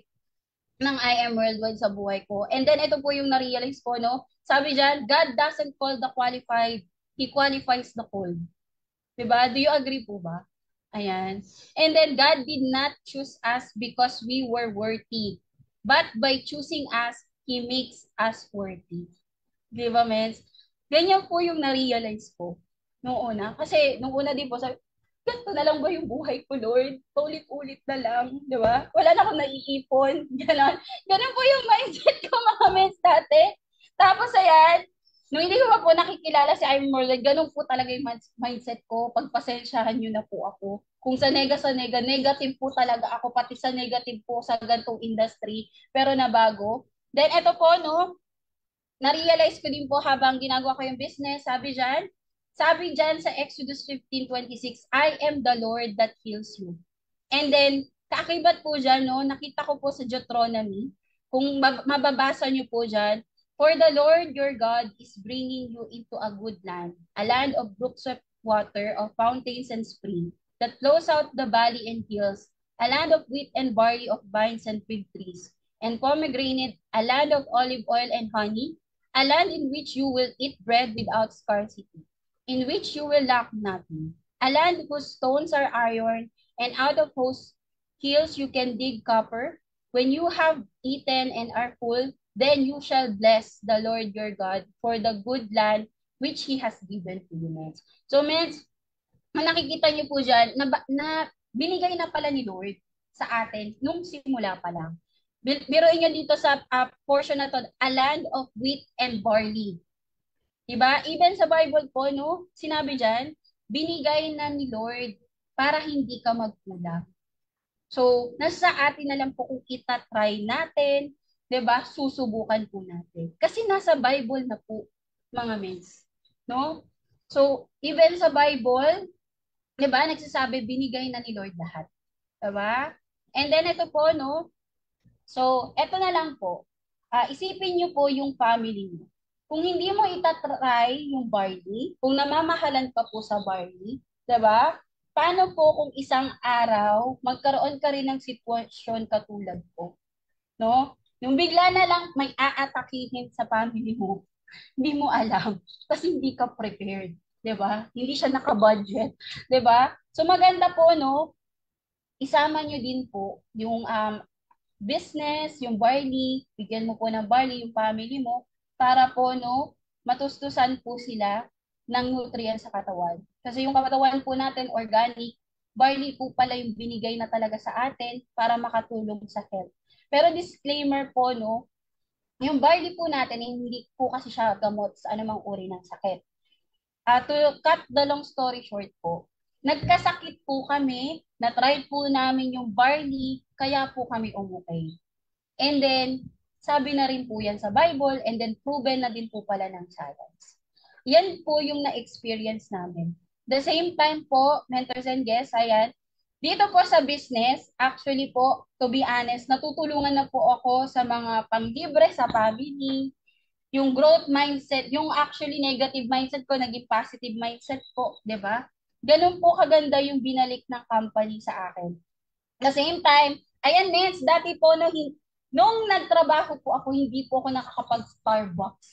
ng I Am Worldwide sa buhay ko. And then, ito po yung na-realize ko, no? Sabi dyan, God doesn't call the qualified, He qualifies the called. Diba? Do you agree po ba? Ayan. And then, God did not choose us because we were worthy. But by choosing us, He makes us worthy. Diba, mens? Ganyan po yung na-realize ko nung una. Kasi, nung una din po, sabi, ganito na lang ba yung buhay ko, Lord? Paulit-ulit na lang, di ba? Wala na akong naiipon. Ganon. Ganon po yung mindset ko, mga mens, dati. Tapos, ayan, nung hindi ko pa po nakikilala si I'm Morland, ganun po talaga yung mindset ko. Pagpasensyahan nyo na po ako. Kung sa nega sa nega, negative po talaga ako, pati sa negative po sa gantong industry. Pero nabago. Then, eto po, no, na-realize ko din po habang ginagawa ko yung business, sabi dyan, sabi dyan sa Exodus fifteen twenty-six, I am the Lord that heals you. And then, kaakibat po dyan, no, nakita ko po sa Deuteronomy, kung mababasa nyo po dyan, for the Lord your God is bringing you into a good land, a land of brooks of water, of fountains and springs, that flows out the valley and hills, a land of wheat and barley, of vines and fig trees, and pomegranate, a land of olive oil and honey, a land in which you will eat bread without scarcity, in which you will lack nothing, a land whose stones are iron, and out of whose hills you can dig copper. When you have eaten and are full, then you shall bless the Lord your God for the good land which He has given to you, men. So, men, nakikita niyo po dyan, na, na binigay na pala ni Lord sa atin nung simula pa lang. Biruin nyo dito sa uh, portion na to, a land of wheat and barley. Diba? Even sa Bible po, no, sinabi dyan, binigay na ni Lord para hindi ka magkulang. So, nasa atin na lang po kung itatry natin, 'di ba? Susubukan po natin. Kasi nasa Bible na po, mga mens, no? So, even sa Bible, 'di ba, nagsasabi binigay na ni Lord lahat, 'di ba? And then ito po, no? So, ito na lang po. Ah, isipin niyo po yung family niyo. Kung hindi mo itatry yung barley, kung namamahalan ka po sa barley, 'di ba? Paano po kung isang araw magkaroon ka rin ng sitwasyon katulad ko, no? Yung bigla na lang may aatakihin sa family mo, hindi mo alam kasi hindi ka prepared, 'di ba? Hindi siya naka-budget, 'di ba? So maganda po, no, isama niyo din po yung um, business, yung barley, bigyan mo po ng barley yung family mo para po, no, matustusan po sila ng nutrients sa katawan. Kasi yung katawan po natin, organic, barley po pala yung binigay na talaga sa atin para makatulong sa health. Pero disclaimer po, no, yung barley po natin, hindi po kasi siya gamot sa anumang uri ng sakit. Uh, to cut the long story short po, nagkasakit po kami, na-try po namin yung barley, kaya po kami umukay. And then, sabi na rin po yan sa Bible, and then proven na din po pala ng science. Yan po yung na-experience namin. The same time po, mentors and guests, ayan, dito po sa business, actually po, to be honest, natutulungan na po ako sa mga panglibre sa family, yung growth mindset, yung actually negative mindset ko, naging positive mindset po, di ba? Ganun po kaganda yung binalik ng company sa akin. At the same time, ayan, Nets, dati po, no, hin- nung nagtrabaho po ako, hindi po ako nakakapag-Starbucks.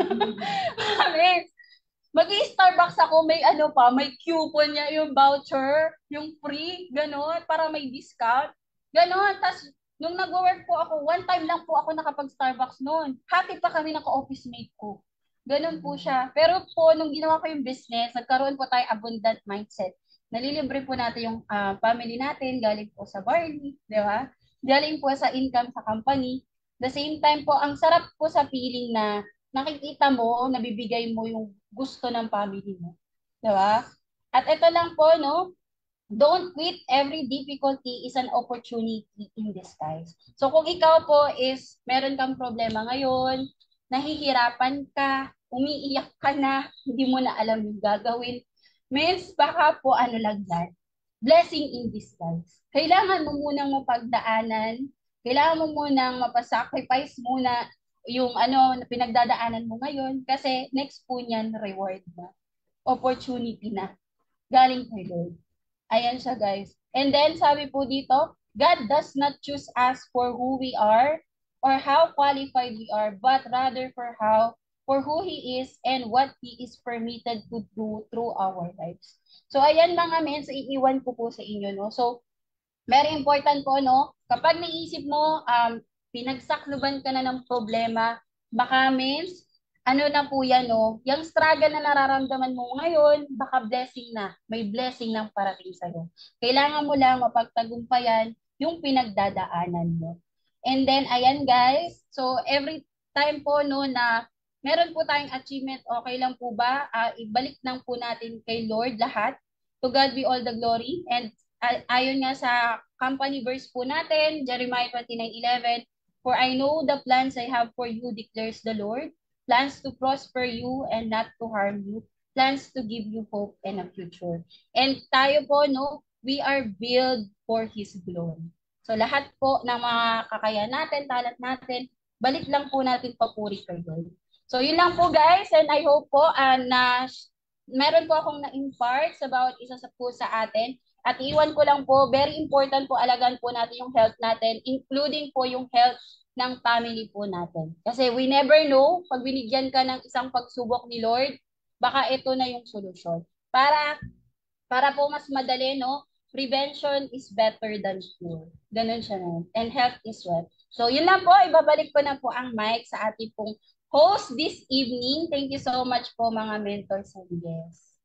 Nets, mag-i-Starbucks ako, may ano pa, may coupon niya, yung voucher, yung free, gano'n, para may discount. Gano'n, tas nung nag-work po ako, one time lang po ako nakapag-Starbucks noon. Happy pa kami ng ka-office mate ko. Ganun po siya. Pero po, nung ginawa ko yung business, nagkaroon po tayo abundant mindset. Nalilibre po natin yung uh, family natin, galing po sa barley, di ba? Galing po sa income sa company. The same time po, ang sarap po sa feeling na nakikita mo, nabibigay mo yung gusto ng family mo. Di ba? At ito lang po, no? Don't quit. Every difficulty is an opportunity in disguise. So kung ikaw po is meron kang problema ngayon, nahihirapan ka, umiiyak ka na, hindi mo na alam yung gagawin, means baka po ano lang yan, blessing in disguise. Kailangan mo munang mapagdaanan, kailangan mo munang mapasacrifice muna yung ano na pinagdadaanan mo ngayon kasi next po niyan reward na. Opportunity na. Galing kay Lord. Ayan siya, guys. And then, sabi po dito, God does not choose us for who we are or how qualified we are, but rather for how, for who He is and what He is permitted to do through our lives. So, ayan mga men, so iiwan ko po sa inyo, no? So, very important po, no? Kapag naisip mo, um, pinagsakluban ka na ng problema, baka means, ano na po yan, no? Yung struggle na nararamdaman mo ngayon, baka blessing na. May blessing ng parating sa'yo. Kailangan mo lang mapagtagumpayan yung pinagdadaanan mo. And then, ayan guys, so every time po, no, na meron po tayong achievement, okay lang po ba? Uh, ibalik lang po natin kay Lord lahat. To God be all the glory. And uh, ayon nga sa company verse po natin, Jeremiah twenty-nine eleven, for I know the plans I have for you, declares the Lord, plans to prosper you and not to harm you, plans to give you hope and a future. And tayo po, no, we are built for His glory. So lahat po ng mga kakayahan natin, talent natin, balik lang po natin papuri kay Lord. So yun lang po guys, and I hope po uh, na meron po akong na-impart about isa sa po sa atin. At iwan ko lang po, very important po, alagaan po natin yung health natin, including po yung health ng family po natin. Kasi we never know, pag binigyan ka ng isang pagsubok ni Lord, baka ito na yung solusyon. Para, para po mas madali, no? Prevention is better than cure. Ganun siya na. And health is wealth. So yun lang po, ibabalik ko na po ang mic sa ating pong host this evening. Thank you so much po mga mentors and guests.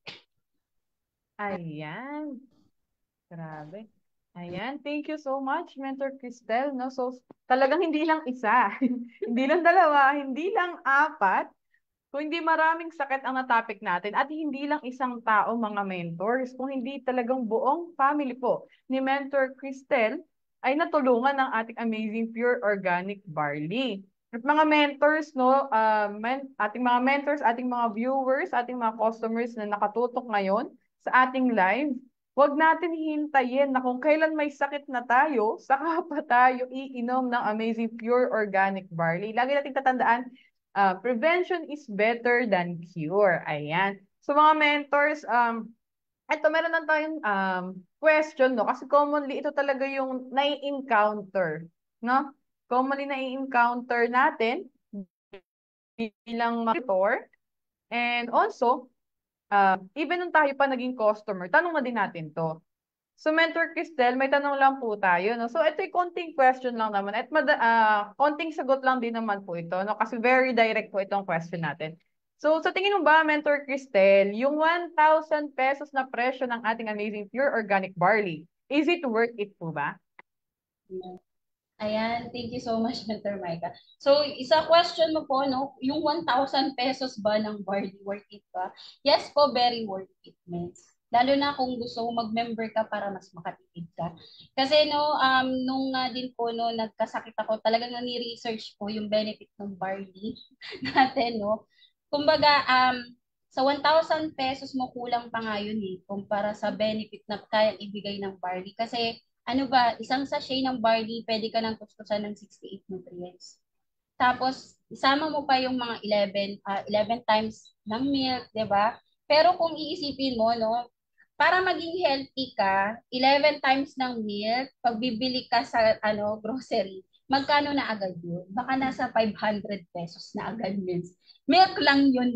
Ayan. Grabe. Ayan. Thank you so much, Mentor Cristel. No? So, talagang hindi lang isa. Hindi lang dalawa. Hindi lang apat. Kung hindi maraming sakit ang na-topic natin at hindi lang isang tao mga mentors, kung hindi talagang buong family po ni Mentor Cristel ay natulungan ng ating amazing pure organic barley. At mga mentors, no, uh, men, ating mga mentors, ating mga viewers, ating mga customers na nakatutok ngayon sa ating live, huwag natin hintayin na kung kailan may sakit na tayo, saka pa tayo iinom ng amazing pure organic barley. Lagi nating tatandaan, Uh, prevention is better than cure. Ayan. So mga mentors, um, ito meron lang tayong um, question, no? Kasi commonly ito talaga yung nai-encounter, no? Commonly nai-encounter natin bilang mentor. And also, uh, even nung tayo pa naging customer, tanong na din natin to. So, Mentor Cristel, may tanong lang po tayo, no? So, ito'y konting question lang naman. At mada, ah, konting sagot lang din naman po ito, no? Kasi very direct po itong question natin. So, sa tingin mo ba, Mentor Cristel, yung one thousand pesos na presyo ng ating amazing pure organic barley, is it worth it po ba? Ayan, thank you so much, Mentor Micah. So, isa question mo po, no, yung one thousand pesos ba ng barley, worth it ba? Yes po, very worth it, Mens. Lalo na kung gusto mo mag-member ka para mas makatipid ka. Kasi no, um, nung uh, din po, no, nagkasakit ako, talagang nani-research po yung benefit ng barley natin, no. Kumbaga, um, sa one thousand pesos mo kulang pa nga yun eh, kumpara sa benefit na kayang ibigay ng barley. Kasi ano ba, isang sachet ng barley, pwede ka nang tuskusan ng sixty-eight nutrients. Tapos, isama mo pa yung mga eleven, uh, eleven times ng milk, di ba? Pero kung iisipin mo, no, para maging healthy ka, eleven times ng milk, pag bibili ka sa ano, grocery, magkano na agad yun? Baka nasa five hundred pesos na agad yun. Milk lang yun.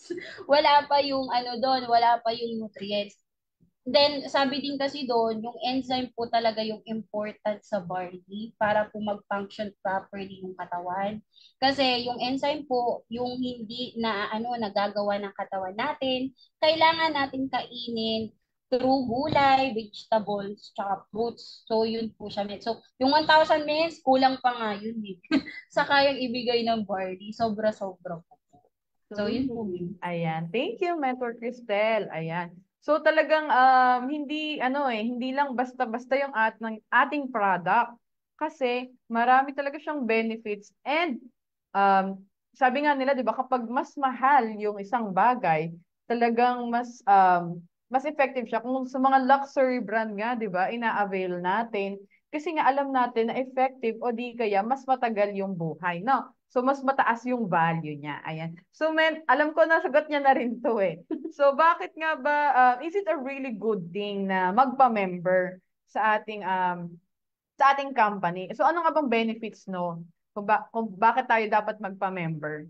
Wala pa yung ano doon, wala pa yung nutrients. Then, sabi din kasi doon, yung enzyme po talaga yung important sa barley para po mag-function properly yung katawan. Kasi yung enzyme po, yung hindi na ano nagagawa ng katawan natin, kailangan natin kainin through gulay, vegetables, tsaka fruits. So, yun po siya. So, yung one thousand mils, kulang pa nga yun eh. Sa kayang ibigay ng barley, sobra-sobra po. So, yun po yun. Ayan. Thank you, Mentor Cristel. Ayan. So talagang um, hindi ano eh, hindi lang basta-basta yung at ng ating product kasi marami talaga siyang benefits and um, sabi nga nila 'di ba kapag mas mahal yung isang bagay, talagang mas um, mas effective siya kung sa mga luxury brand nga 'di ba, ina-avail natin kasi nga alam natin na effective o di kaya mas matagal yung buhay, no? So, mas mataas yung value niya. Ayan. So, men, alam ko nasagot niya na rin to eh. So, bakit nga ba, uh, is it a really good thing na magpa-member sa ating um sa ating company? So, ano nga bang benefits no? Kung, ba, kung bakit tayo dapat magpa-member?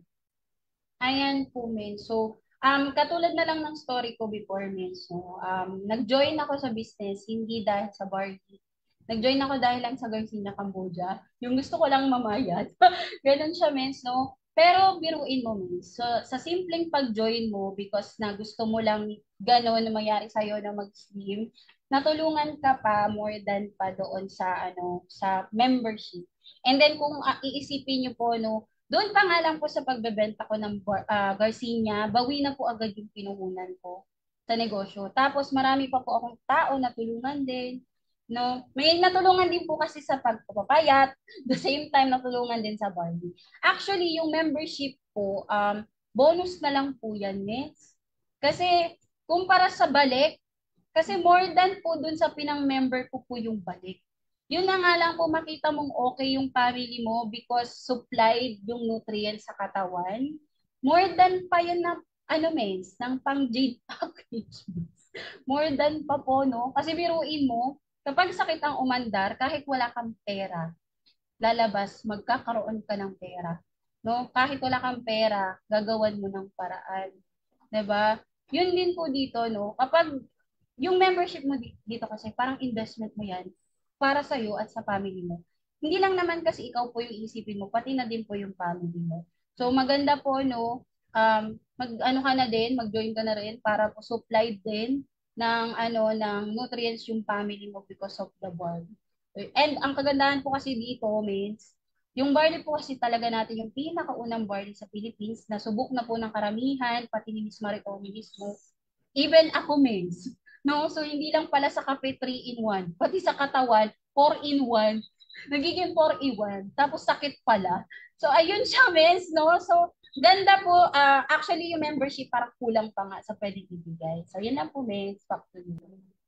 Ayan po, men. So, um, katulad na lang ng story ko before, men. So, um, nag-join ako sa business, hindi dahil sa bargaining. Nag-join ako dahil lang sa Garcinia, Cambodia. Yung gusto ko lang mamayat. Ganun siya, men. No? Pero biruin mo, men. So, sa simpleng pag-join mo, because na gusto mo lang gano'n na mangyari sa'yo na mag-slim, natulungan ka pa more than pa doon sa ano sa membership. And then kung uh, iisipin niyo po no, doon pa nga lang po sa pagbebenta ko ng uh, Garcinia, bawi na po agad yung pinuhunan ko sa negosyo. Tapos marami pa po akong tao na tulungan din. No? May natulungan din po kasi sa pagpapayat, the same time natulungan din sa barley. Actually, yung membership po, um, bonus na lang po yan, Miss. Kasi kumpara sa balik, kasi more than po dun sa pinang-member ko po yung balik. Yun na nga lang po makita mong okay yung family mo because supplied yung nutrients sa katawan. More than pa yun na, ano mens, ng pang-jade package. More than pa po, no? Kasi biruin mo, kapag sakit ang umandar, kahit wala kang pera, lalabas, magkakaroon ka ng pera. No? Kahit wala kang pera, gagawan mo ng paraan. 'Di ba? Yun din po dito, no? Kapag yung membership mo dito kasi parang investment mo yan para sa iyo at sa family mo. Hindi lang naman kasi ikaw po yung isipin mo, pati na din po yung family mo. So maganda po no, um mag ano ka na din, mag-join ka na rin para po supply din ng ano ng nutrients yung family mo because of the bond. And ang kagandahan po kasi dito means Yung barley po kasi talaga natin yung pinakaunang barley sa Philippines na subok na po ng karamihan, pati ni Miss Maricone mismo. Even ako, Miss. No? So, hindi lang pala sa kape three in one, pati sa katawan, four in one. Nagiging four in one. Tapos sakit pala. So, ayun siya, Miss. No? So, ganda po. Uh, actually, yung membership parang kulang pa nga sa pwede ibigay. So, yun lang po, Miss. Back to you.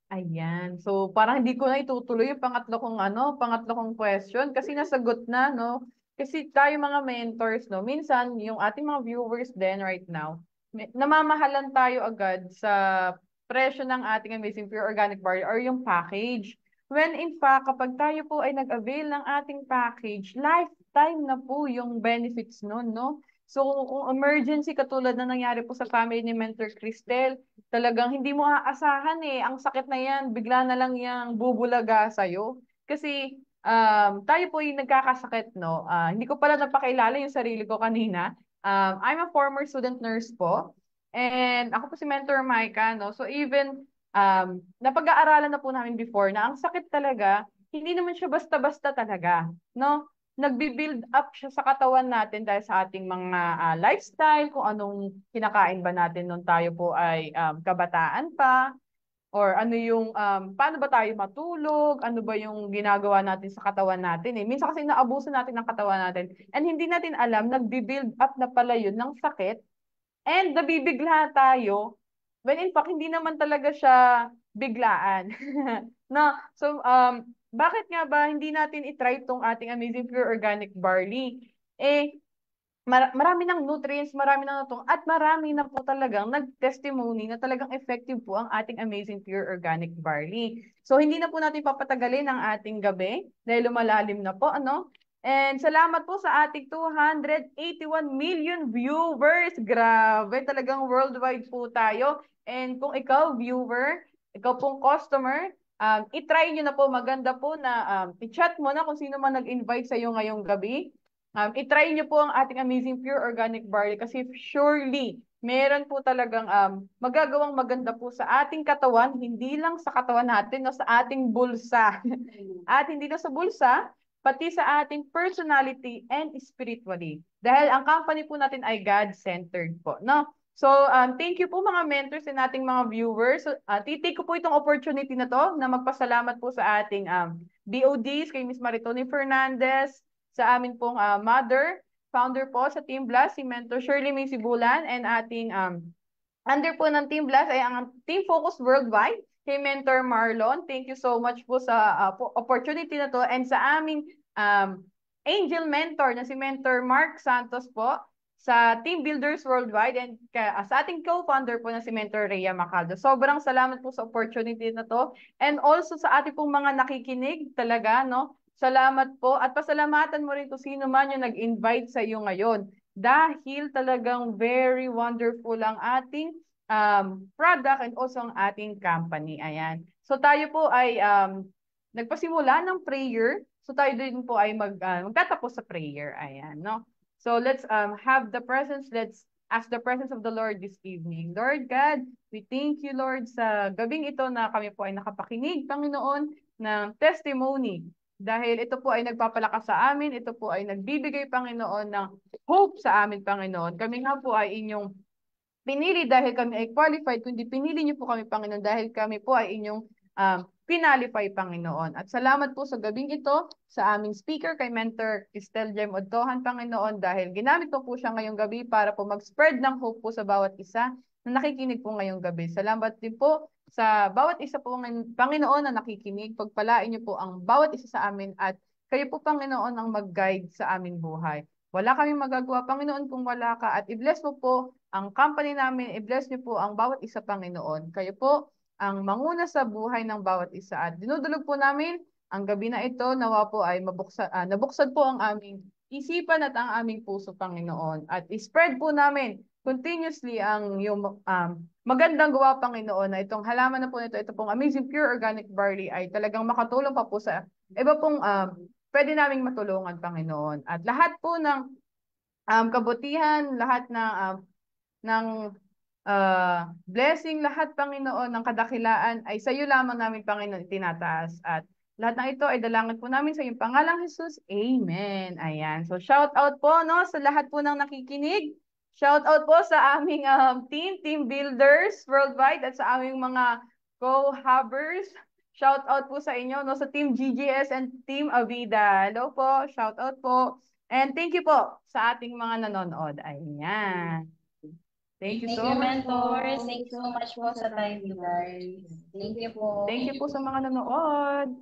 Ayan. So, parang hindi ko na itutuloy yung pangatlo kong ano, pangatlo kong question kasi nasagot na, no? Kasi tayo mga mentors, no? Minsan, yung ating mga viewers din right now, may- namamahalan tayo agad sa presyo ng ating Amazing Pure Organic Barley or yung package. When in fact, kapag tayo po ay nag-avail ng ating package, lifetime na po yung benefits nun, no? So, kung emergency, katulad na nangyari po sa family ni Mentor Cristel, talagang hindi mo aasahan eh. Ang sakit na yan, bigla na lang yang bubulaga sa'yo. Kasi um, tayo po yung nagkakasakit, no? Ah, hindi ko pala napakilala yung sarili ko kanina. Um, I'm a former student nurse po. And ako po si Mentor Micah, no? So even um, napag-aaralan na po namin before na ang sakit talaga, hindi naman siya basta-basta talaga, no? Nagbi-build up siya sa katawan natin dahil sa ating mga ah, lifestyle, kung anong kinakain ba natin nung tayo po ay um, kabataan pa, or ano yung, um, paano ba tayo matulog, ano ba yung ginagawa natin sa katawan natin eh. Minsan kasi naabuso natin ng katawan natin and hindi natin alam, nagbi-build up na pala yun ng sakit and nabibigla tayo when in fact hindi naman talaga siya biglaan. No, so um bakit nga ba hindi natin i-try itong ating Amazing Pure Organic Barley? Eh, mar- marami ng nutrients, marami ng natong, at marami na po talagang nag-testimony na talagang effective po ang ating Amazing Pure Organic Barley. So, hindi na po natin papatagalin ang ating gabi dahil lumalalim na po, ano? And salamat po sa ating two hundred eighty-one million viewers. Grabe, talagang worldwide po tayo. And kung ikaw, viewer, ikaw pong customer, um, itry nyo na po, maganda po na um, i-chat mo na kung sino man nag-invite sa iyo ngayong gabi. Um, itry nyo po ang ating Amazing Pure Organic Barley kasi surely meron po talagang um, magagawang maganda po sa ating katawan, hindi lang sa katawan natin, no, sa ating bulsa. At hindi lang sa bulsa, pati sa ating personality and spiritually. Dahil ang company po natin ay God-centered po, no? So, um, thank you po mga mentors and ating mga viewers. So, uh, titake ko po itong opportunity na to na magpasalamat po sa ating um, B O Ds, kay Miss Maritone Fernandez, sa amin pong uh, mother, founder po sa Team Blast, si Mentor Shirley May Sibulan, and ating um, under po ng Team Blast ay ang Team Focus Worldwide, kay Mentor Marlon. Thank you so much po sa uh, po, opportunity na to, and sa aming um, angel mentor na si Mentor Mark Santos po, sa Team Builders Worldwide, and uh, sa ating co-founder po na si Mentor Rhea Macaldo. Sobrang salamat po sa opportunity na to, and also sa ating pong mga nakikinig talaga, no? Salamat po, at pasalamatan mo rin kung sino man yung nag-invite sa iyo ngayon dahil talagang very wonderful ang ating um, product and also ang ating company. Ayan. So tayo po ay um, nagpasimula ng prayer. So tayo din po ay mag, uh, magtatapos sa prayer. Ayan, no? So let's um, have the presence, let's ask the presence of the Lord this evening. Lord God, we thank you, Lord, sa gabing ito na kami po ay nakapakinig, Panginoon, ng testimony. Dahil ito po ay nagpapalakas sa amin, ito po ay nagbibigay, Panginoon, ng hope sa amin, Panginoon. Kami nga po ay inyong pinili dahil kami ay qualified, kundi pinili niyo po kami, Panginoon, dahil kami po ay inyong um, pinalify, Panginoon. At salamat po sa gabing ito sa aming speaker, kay Mentor Cristel Jem Odtohan, Panginoon, dahil ginamit po po siya ngayong gabi para po mag-spread ng hope po sa bawat isa na nakikinig po ngayong gabi. Salamat din po sa bawat isa po ng Panginoon na nakikinig. Pagpalain niyo po ang bawat isa sa amin at kayo po, Panginoon, ang mag-guide sa aming buhay. Wala kaming magagawa, Panginoon, kung wala ka, at i-bless mo po ang company namin, i-bless niyo po ang bawat isa, Panginoon. Kayo po ang manguna sa buhay ng bawat isa. At dinudulog po namin ang gabi na ito, nawa po ay mabuksan, ah, nabuksan po ang aming isipan at ang aming puso, Panginoon. At i-spread po namin continuously ang yung um, magandang gawa, Panginoon, na itong halaman na po nito, ito pong Amazing Pure Organic Barley ay talagang makatulong pa po sa iba pong um, pwede naming matulungan, Panginoon. At lahat po ng um, kabutihan, lahat ng um, ng uh, blessing, lahat, Panginoon, ng kadakilaan ay sa iyo lamang namin, Panginoon, itinataas. At Lahat ng ito ay dalangin po namin sa iyong pangalang Jesus. Amen. Ayan. So shout out po no sa lahat po ng nakikinig. Shout out po sa aming um, team, team builders worldwide at sa aming mga co-hubbers. Shout out po sa inyo no sa Team G G S and Team Avida. Hello po, shout out po. And thank you po sa ating mga nanonood. Ayan. Thank you Thank so you, much po. mentors. Thank you so much po sa time you guys. Thank you po. Thank you po sa mga nanonood.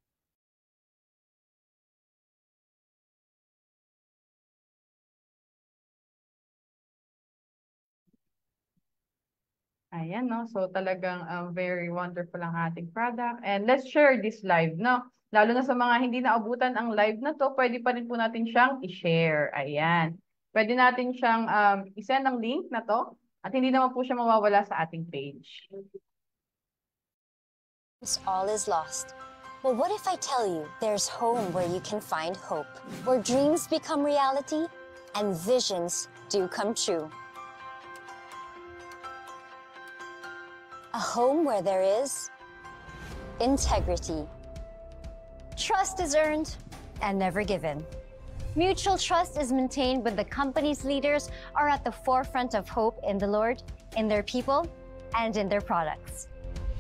Ayan, no? So talagang um, very wonderful ang ating product. And let's share this live, no? Lalo na sa mga hindi naabutan ang live na to, pwede pa rin po natin siyang i-share. Ayan. Pwede natin siyang um, i-send ang link na to at hindi naman po siya mawawala sa ating page. All is lost. But what if I tell you there's home where you can find hope, where dreams become reality and visions do come true? A home where there is integrity. Trust is earned and never given. Mutual trust is maintained when the company's leaders are at the forefront of hope in the Lord, in their people, and in their products.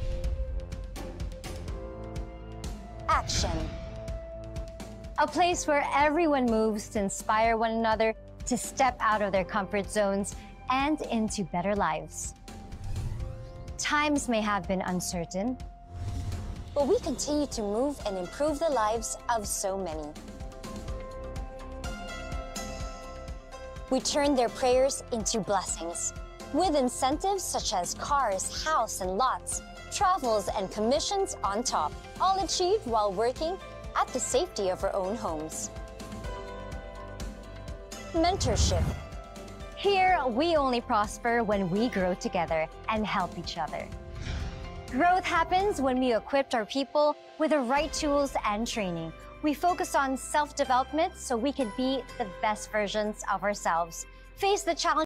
Action. A place where everyone moves to inspire one another to step out of their comfort zones and into better lives. Times may have been uncertain, but we continue to move and improve the lives of so many. We turn their prayers into blessings, with incentives such as cars, house, and lots, travels, and commissions on top, all achieved while working at the safety of our own homes. Mentorship. Here, we only prosper when we grow together and help each other. Growth happens when we equip our people with the right tools and training. We focus on self-development so we can be the best versions of ourselves, face the challenge